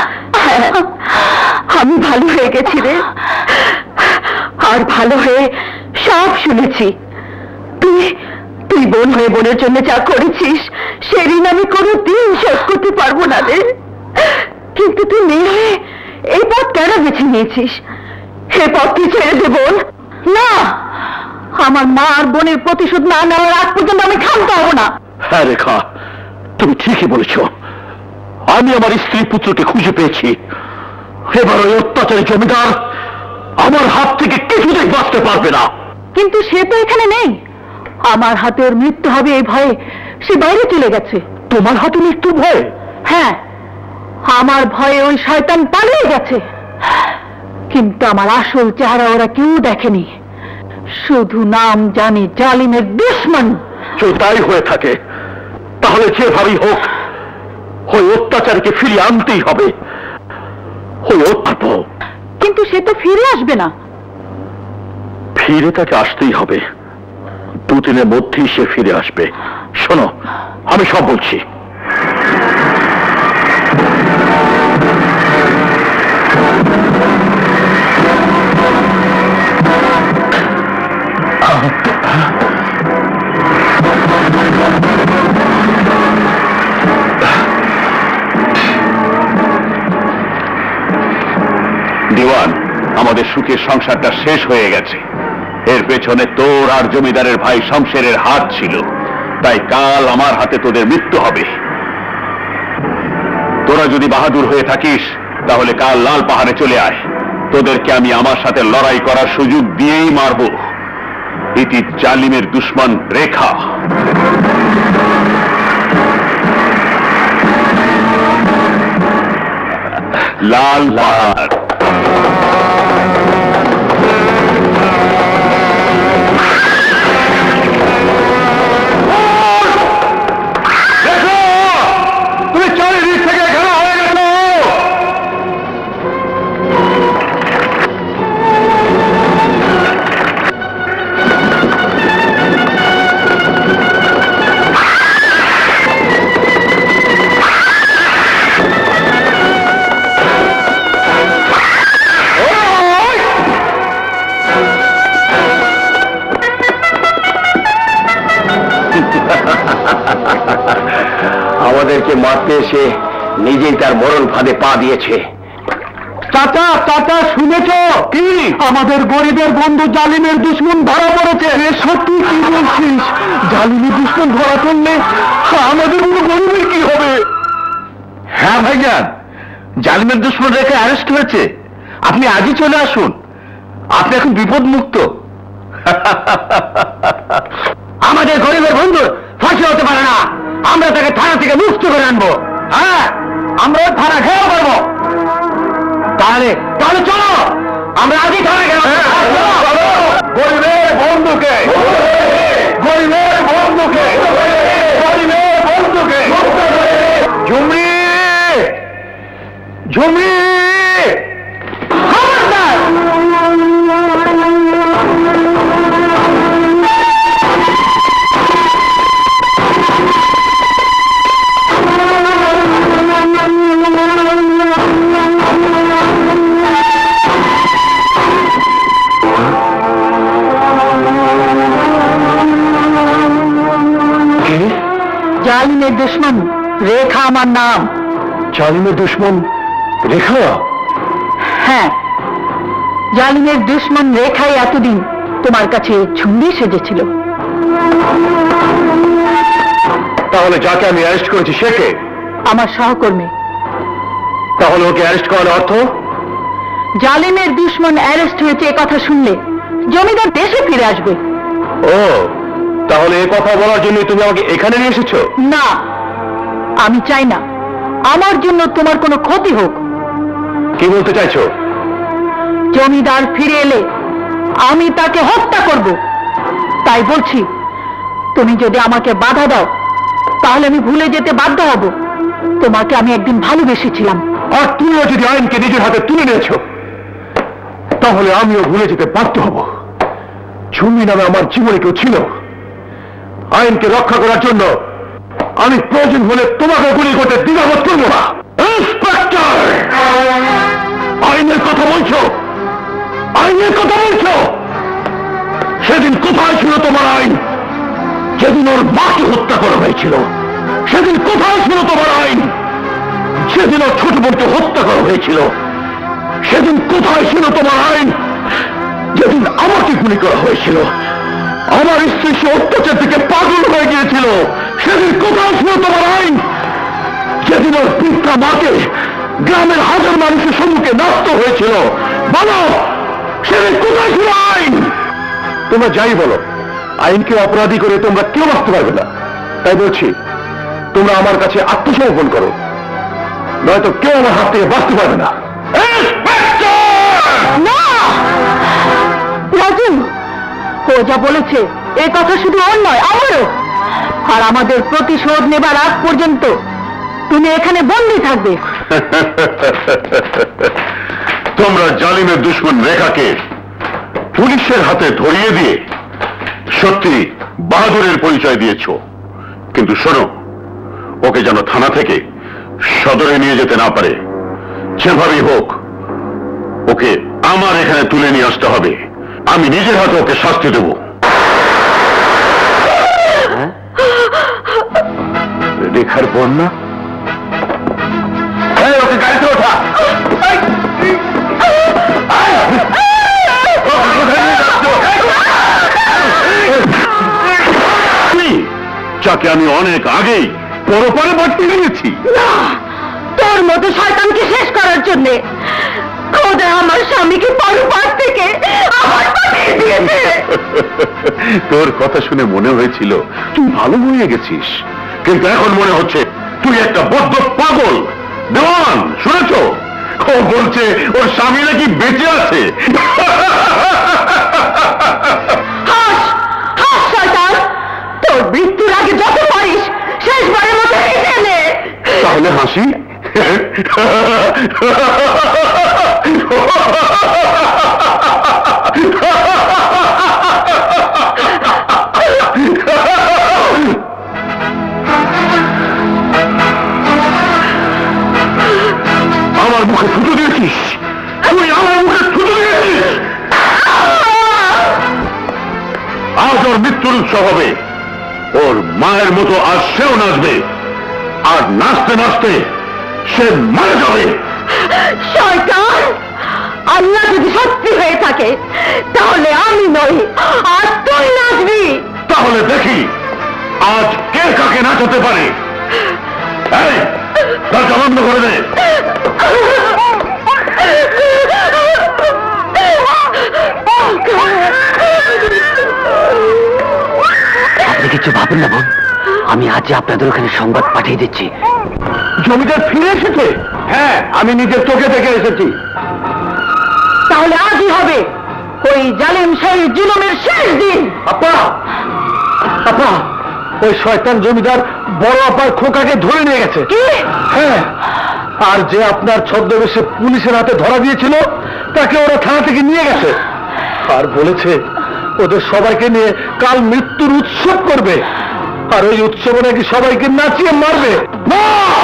আমি ভালো হয়ে গেছি রে, আর ভালো হয়ে সব শুনেছি। তুই তুই বোন হয়ে বোনের জন্য যা করেছিস সে ঋণ আমি কোনোদিন শোধ করতে পারবো না রে। কিন্তু তুই মেয়ে হয়ে এই পথ কেন বেছে নিয়েছিস? হে পথকে ছেড়ে দে বোন। না, আমার মা আর বোনের প্রতিশোধ না নেওয়ার আগ পর্যন্ত আমি ক্ষান্ত হব না। হ্যাঁ রেখা, তুমি ঠিকই বলেছ। আমি আমার স্ত্রী পুত্রকে খুঁজে পেয়েছি। এবার ওই অত্যাচারী জমিদার আমার হাত থেকে কিছুতেই বাঁচতে পারবে না। কিন্তু সে তো এখানে নেই। আমার হাতে ওর মৃত্যু হবে এই ভয়ে সে বাইরে চলে গেছে। তোমার হাতে মৃত্যুর ভয়? হ্যাঁ, আমার ভয়ে ওই শয়তান পালিয়ে গেছে। কিন্তু আমার আসল চেহারা ওরা কেউ দেখেনি, শুধু নাম জানি জালিমের দুশমন। যদি তাই হয়ে থাকে তাহলে যেভাবেই হোক ওই অত্যাচারীকে ফিরিয়ে আনতেই হবে। ওই অত্যাচার, কিন্তু সে তো ফিরে আসবে না। ফিরে তাকে আসতেই হবে। দুদিনের মধ্যেই সে ফিরে আসবে। শোনো, আমি সব বলছি। দিওয়ান, আমাদের সুখের সংসারটা শেষ হয়ে গেছে। এর পেছনে তোর আর জমিদারের ভাই শমশেরের হাত ছিল, তাই কাল আমার হাতে তোদের মৃত্যু হবে। তোরা যদি বাহাদুর হয়ে থাকিস তাহলে কাল লাল পাহাড়ে চলে আয়। তোদেরকে আমি আমার সাথে লড়াই করার সুযোগ দিয়েই মারব। ইতি জালিমের দুশমন রেখা। লাল পাহাড়। তুমি চারিদিক থেকে ঘেরা হয়ে গেল। আমাদেরকে মারতে এসে নিজেই তার মরণ ফাঁদে পা দিয়েছে। চাচা, চাচা, শুনেছ কি? আমাদের গরিবের বন্ধু জালিমের দুশমন ধরা পড়েছে। সত্যি কি বলছিস? জালিমের দুশমন ধরা পড়লে আমাদের কোনো গরিবের কি হবে? হ্যাঁ ভাইজান, জালিমের দুশমন রেখে অ্যারেস্ট হয়েছে। আপনি আজই চলে আসুন, আপনি এখন বিপদ মুক্ত। আমাদের গরিবের বন্ধুর ফাঁসি হতে পারে না। আমরা তাকে থানা থেকে মুক্ত করে আনবো। হ্যাঁ, আমরা থানা খেয়েও পারবো। তাহলে তাহলে চলো, আমরা আজই থানায় গেলাম। গরিবের বন্ধুকে, গরিবের বন্ধুকে, গরিবের বন্ধুকে। ঝুমরি, ঝুমরি, খবরদার! জালিমের দুশ্মন রেখা আমার নাম। জালিমের দুশ্মন রেখা? হ্যাঁ, জালিমের দুশ্মন রেখাই এতদিন তোমার কাছে ঝুমরি সেজেছিল। তাহলে যাকে আমি অ্যারেস্ট করেছি সে কে? আমার সহকর্মী। তাহলে ওকে অ্যারেস্ট করার অর্থ? জালিমের দুশ্মন অ্যারেস্ট হয়েছে এ কথা শুনলে জমিদার দেশে ফিরে আসবে। ও, তাহলে এ কথা বলার জন্য তুমি আমাকে এখানে নিয়ে এসেছো? না, আমি চাই না আমার জন্য তোমার কোনো ক্ষতি হোক। কি বলতে চাইছো? জমিদার ফিরে এলে আমি তাকে হত্যা করব। তাই বলছি, তুমি যদি আমাকে বাধা দাও তাহলে আমি ভুলে যেতে বাধ্য হব তোমাকে আমি একদিন ভালোবেসেছিলাম। আর তুমিও যদি আইনকে নিজের হাতে তুলে নিয়েছো তাহলে আমিও ভুলে যেতে বাধ্য হব ঝুমরি নামে আমার জীবনে কেউ ছিল। আইনকে রক্ষা করার জন্য আমি প্রয়োজন হলে তোমাকে গুলি করতে দ্বিধাবোধ করবো না। ইন্সপেক্টর, আইনের কথা বলছো? আইনের কথা বলছো? সেদিন কোথায় ছিল তোমার আইন? যেদিন ওর মাকে হত্যা করা হয়েছিল সেদিন কোথায় ছিল তোমার আইন? সেদিন ওর ছোট বোনকে হত্যা করা হয়েছিল সেদিন কোথায় ছিল তোমার আইন? যেদিন আমাকে গুলি করা হয়েছিল, আমার স্ত্রী সে অত্যাচার থেকে পাগল হয়ে গিয়েছিল, সেদিন কোথায় ছিল তোমার আইন? যেদিন ওর পিতা মাকে গ্রামের হাজার মানুষের সম্মুখে ন্যস্ত হয়েছিল, বলো সেদিন কোথায় ছিল আইন? তোমরা যাই বলো, আইনকে অপরাধী করে তোমরা কেউ বাঁচতে পারবে না। তাই বলছি, তোমরা আমার কাছে আত্মসমর্পণ করো, নয়তো কেউ আমার হাত থেকে বাঁচতে পারবে না। না রাজু, ও যা বলেছে এ কথা শুধু ওর নয়, আমারও। আর আমাদের প্রতিশোধ নেবার আগ পর্যন্ত তুমি এখানে বন্দী থাকবে। তোমরা জালিমের দুশ্মন রেখাকে পুলিশের হাতে ধরিয়ে দিয়ে সত্যি বাহাদুরের পরিচয় দিয়েছো, কিন্তু শোনো, ওকে যেন থানা থেকে সদরে নিয়ে যেতে না পারে। যেভাবেই হোক ওকে আমার এখানে তুলে নিয়ে আসতে হবে। আমি নিজের হাতে ওকে শাস্তি দেব। রেখার বন্যা, ওকে গাড়িতে ওঠা। যাকে আমি অনেক আগেই পরপারে বাঁচিয়ে নিয়েছি। না, তোর মতো শয়তানকে শেষ করার জন্য খোদা আমার স্বামীকে পরপার থেকে আমার পাঠিয়ে দিয়েছে। তোর কথা শুনে মনে হয়েছিল তুই ভালো হয়ে গেছিস, কিন্তু এখন মনে হচ্ছে তুই একটা বদ্ধ পাগল। দেওয়ান, শুনেছ? ও বলছে ওর স্বামী নাকি বেঁচে আছে। হাস হাস শয়তান, তোর মৃত্যুর আগে যত পারিস শেষবারের মতো হেসে নে। তাহলে হাসি? আমার মুখে থুতু দিয়েছিস, তুই আমার মুখে থুতু দিয়েছিস। আজ ওর মৃত্যুর উৎসব হবে, ওর মায়ের মতো আজ সেও নাচবে, আর নাচতে নাচতে সে মারা যাবে। শয়তান, আল্লাহ যদি সত্যি হয়ে থাকে তাহলে আমি নই, আর তুই নাচবি। তাহলে দেখি আজ কে কাকে নাচাতে পারে। এই, দরজা বন্ধ করে দে। আপনি কিছু ভাবেন না বোন, আমি আজ আপনাদের ওখানে সংবাদ পাঠিয়ে দিচ্ছি। জমিদার ফিরে এসেছে? হ্যাঁ, আমি নিজের চোখে দেখে এসেছি। তাহলে আজই হবে ওই জালিম সেই জুলুমের শেষ দিন। আপা আপা, ওই শয়তান জমিদার বড় আপার খোকাকে ধরে নিয়ে গেছে। কি? হ্যাঁ, আর যে আপনার ছদ্মবেশে পুলিশের হাতে ধরা দিয়েছিল তাকে ওরা থানা থেকে নিয়ে গেছে, আর বলেছে ওদের সবাইকে নিয়ে কাল মৃত্যুর উৎসব করবে, আর ওই উৎসবে নাকি সবাইকে নাচিয়ে মারবে। না,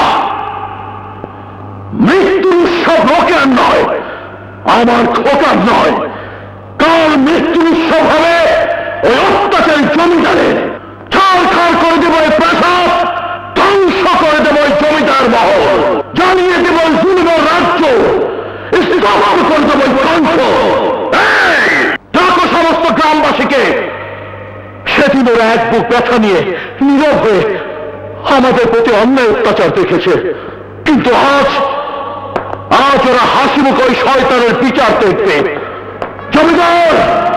মৃত্যুর উৎসব লোকের নয়, আমার খোকার নয়। কাল মৃত্যুর উৎসব হবে ওই অত্যাচারী জমিদারের। ছাড়খাড় করে দেব ওই প্রাসাদ, ধ্বংস করে দেব ওই জমিদার মহল, জ্বালিয়ে দেব ওই জুলুমের রাজ্য, স্তম্ভ করে দেব ওই ধ্বংস। ডাকো সমস্ত গ্রামবাসীকে। সেদিন ওরা এক বুক ব্যথা নিয়ে নীরব হয়ে আমাদের প্রতি অন্যায় অত্যাচার দেখেছে, কিন্তু আজ ওরা হাসি মুখ ওই শয়তানের বিচার দেখবে। জমিদার,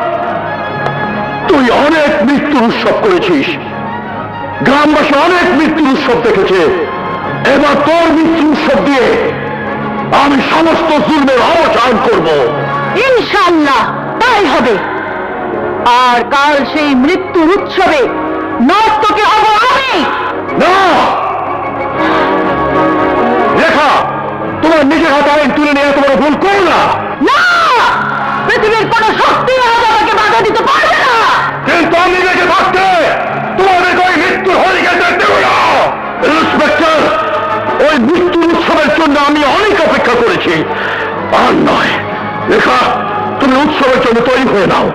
তুই অনেক মৃত্যুর উৎসব করেছিস, গ্রামবাসী অনেক মৃত্যুর উৎসব দেখেছে, এবার তোর মৃত্যু উৎসব দিয়ে আমি সমস্ত জুলমের অবসান করব। ইনশাআল্লাহ তাই হবে। আর কাল সেই মৃত্যু উৎসবে নর্তকে হব আমি। না রেখা, তোমার নিজের হাতে আইন তুলে নিয়ে তোমার ভুল করো না। না, পৃথিবীর কোন শক্তি আজ আমাকে বাধা দিতে পারবে না। কিন্তু আমি নিজেকে থাকতে তোমাদের ওই মৃত্যুর হরিকে দেখতে হল। ইন্সপেক্টর, ওই মৃত্যুর উৎসবের জন্য আমি অনেক অপেক্ষা করেছি। আর নয় রেখা, তুমি উৎসবের জন্য তৈরি হয়ে নাও।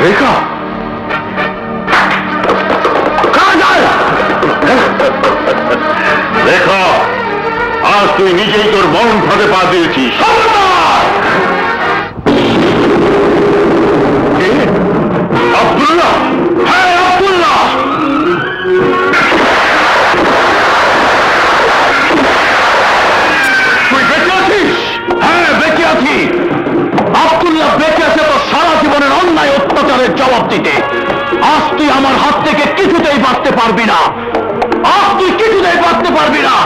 রেখা রেখা, আজ তুই নিজেই তোর মরণ ফাঁদে পা দিয়েছিস। আব্দুল্লাহ, হ্যাঁ আব্দুল্লাহ, তুই বেঁচে আছিস? হ্যাঁ বেঁচে আছি। আব্দুল্লাহ বেঁচে আছে তো সারা জীবনের অন্যায় অত্যাচারের জবাব দিতে। আজ তুই আমার হাত থেকে কিছুতেই বাঁচতে পারবি না, আজ তুই কিছুতেই বাঁচতে পারবি না।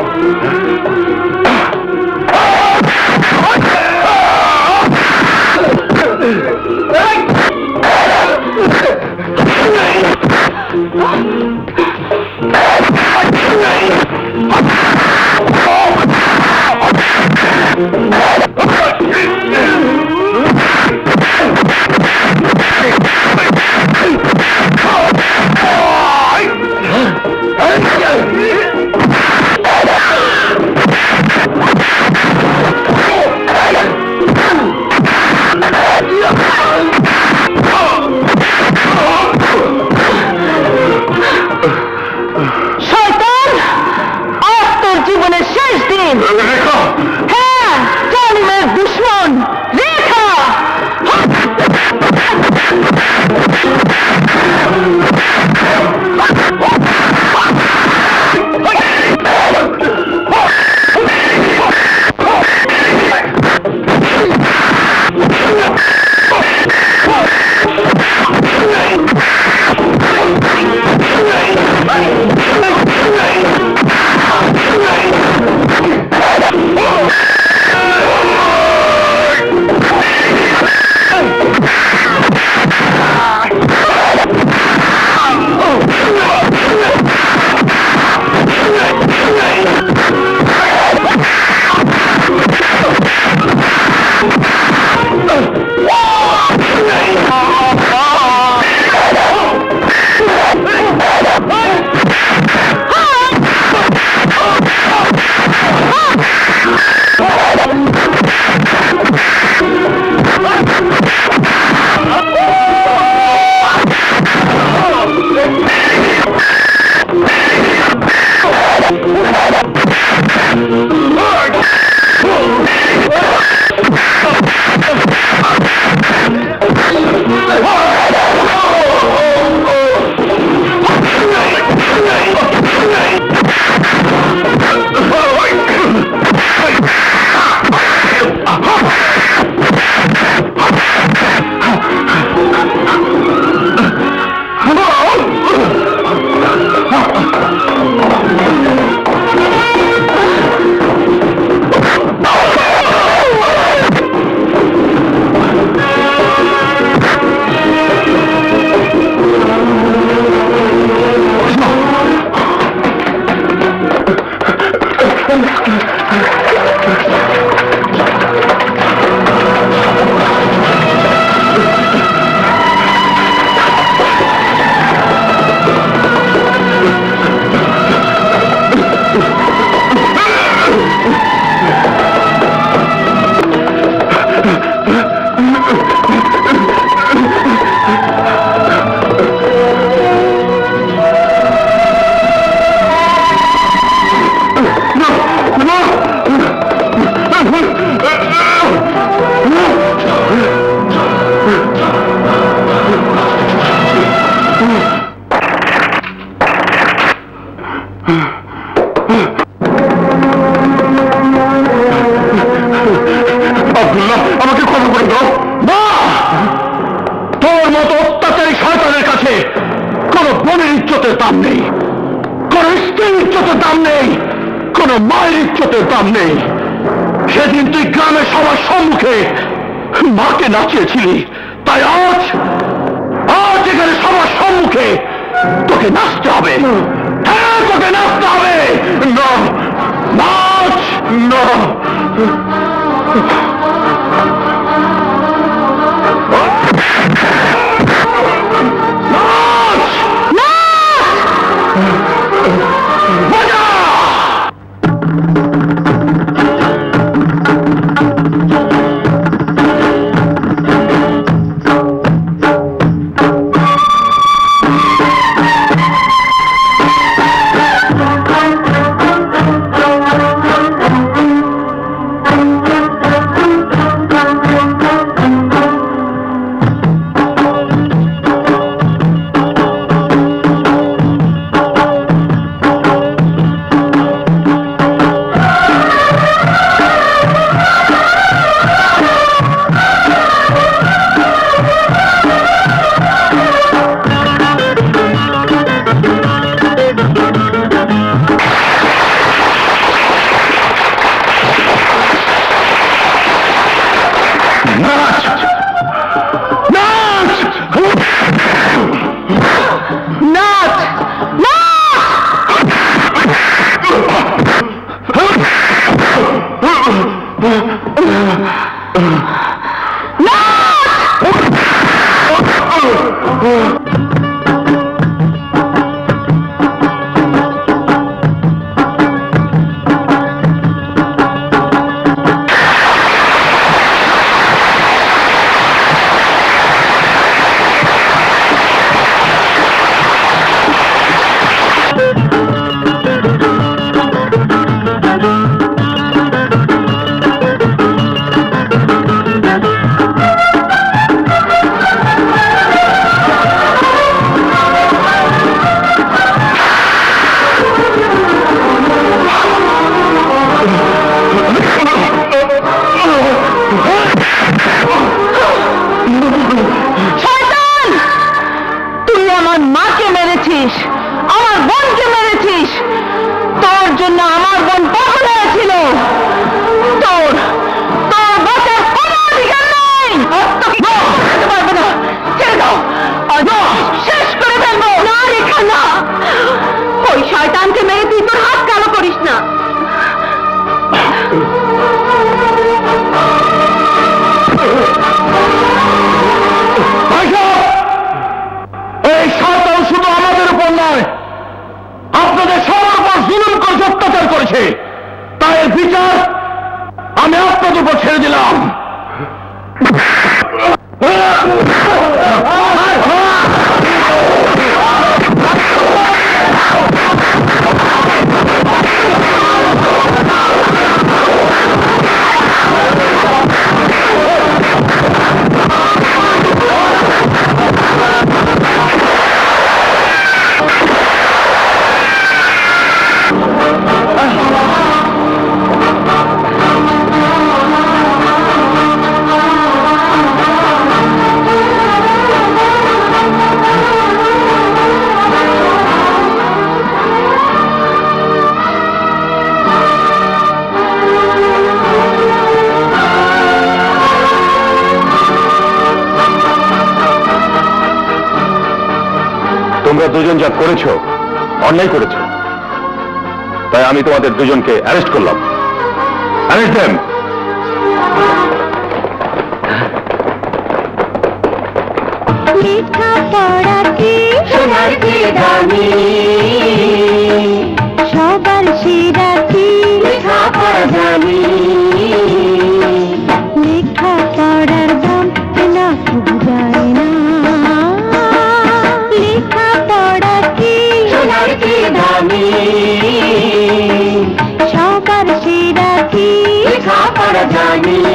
সেদিন তুই গ্রামে সবার সম্মুখে মাকে নাচিয়েছিলি, তাই আজ আজ এখানে সবার সম্মুখে তোকে নাচতে হবে। হ্যাঁ তোকে নাচতে হবে। না নাচ না। তোমরা দুজন যা করেছো অন্যায় করেছো, তাই আমি তোমাদের দুজনকে অ্যারেস্ট করলাম। Arrest them. লেখা পড়া কি সোনার চেয়ে দামি, সবার সেরা কি লেখা পড়া জানি। লেখা পড়ার দাম না যায় না, লেখা পড়া কি সোনার চেয়ে দামি, সবার সেরা কি লেখা পড়া জানি।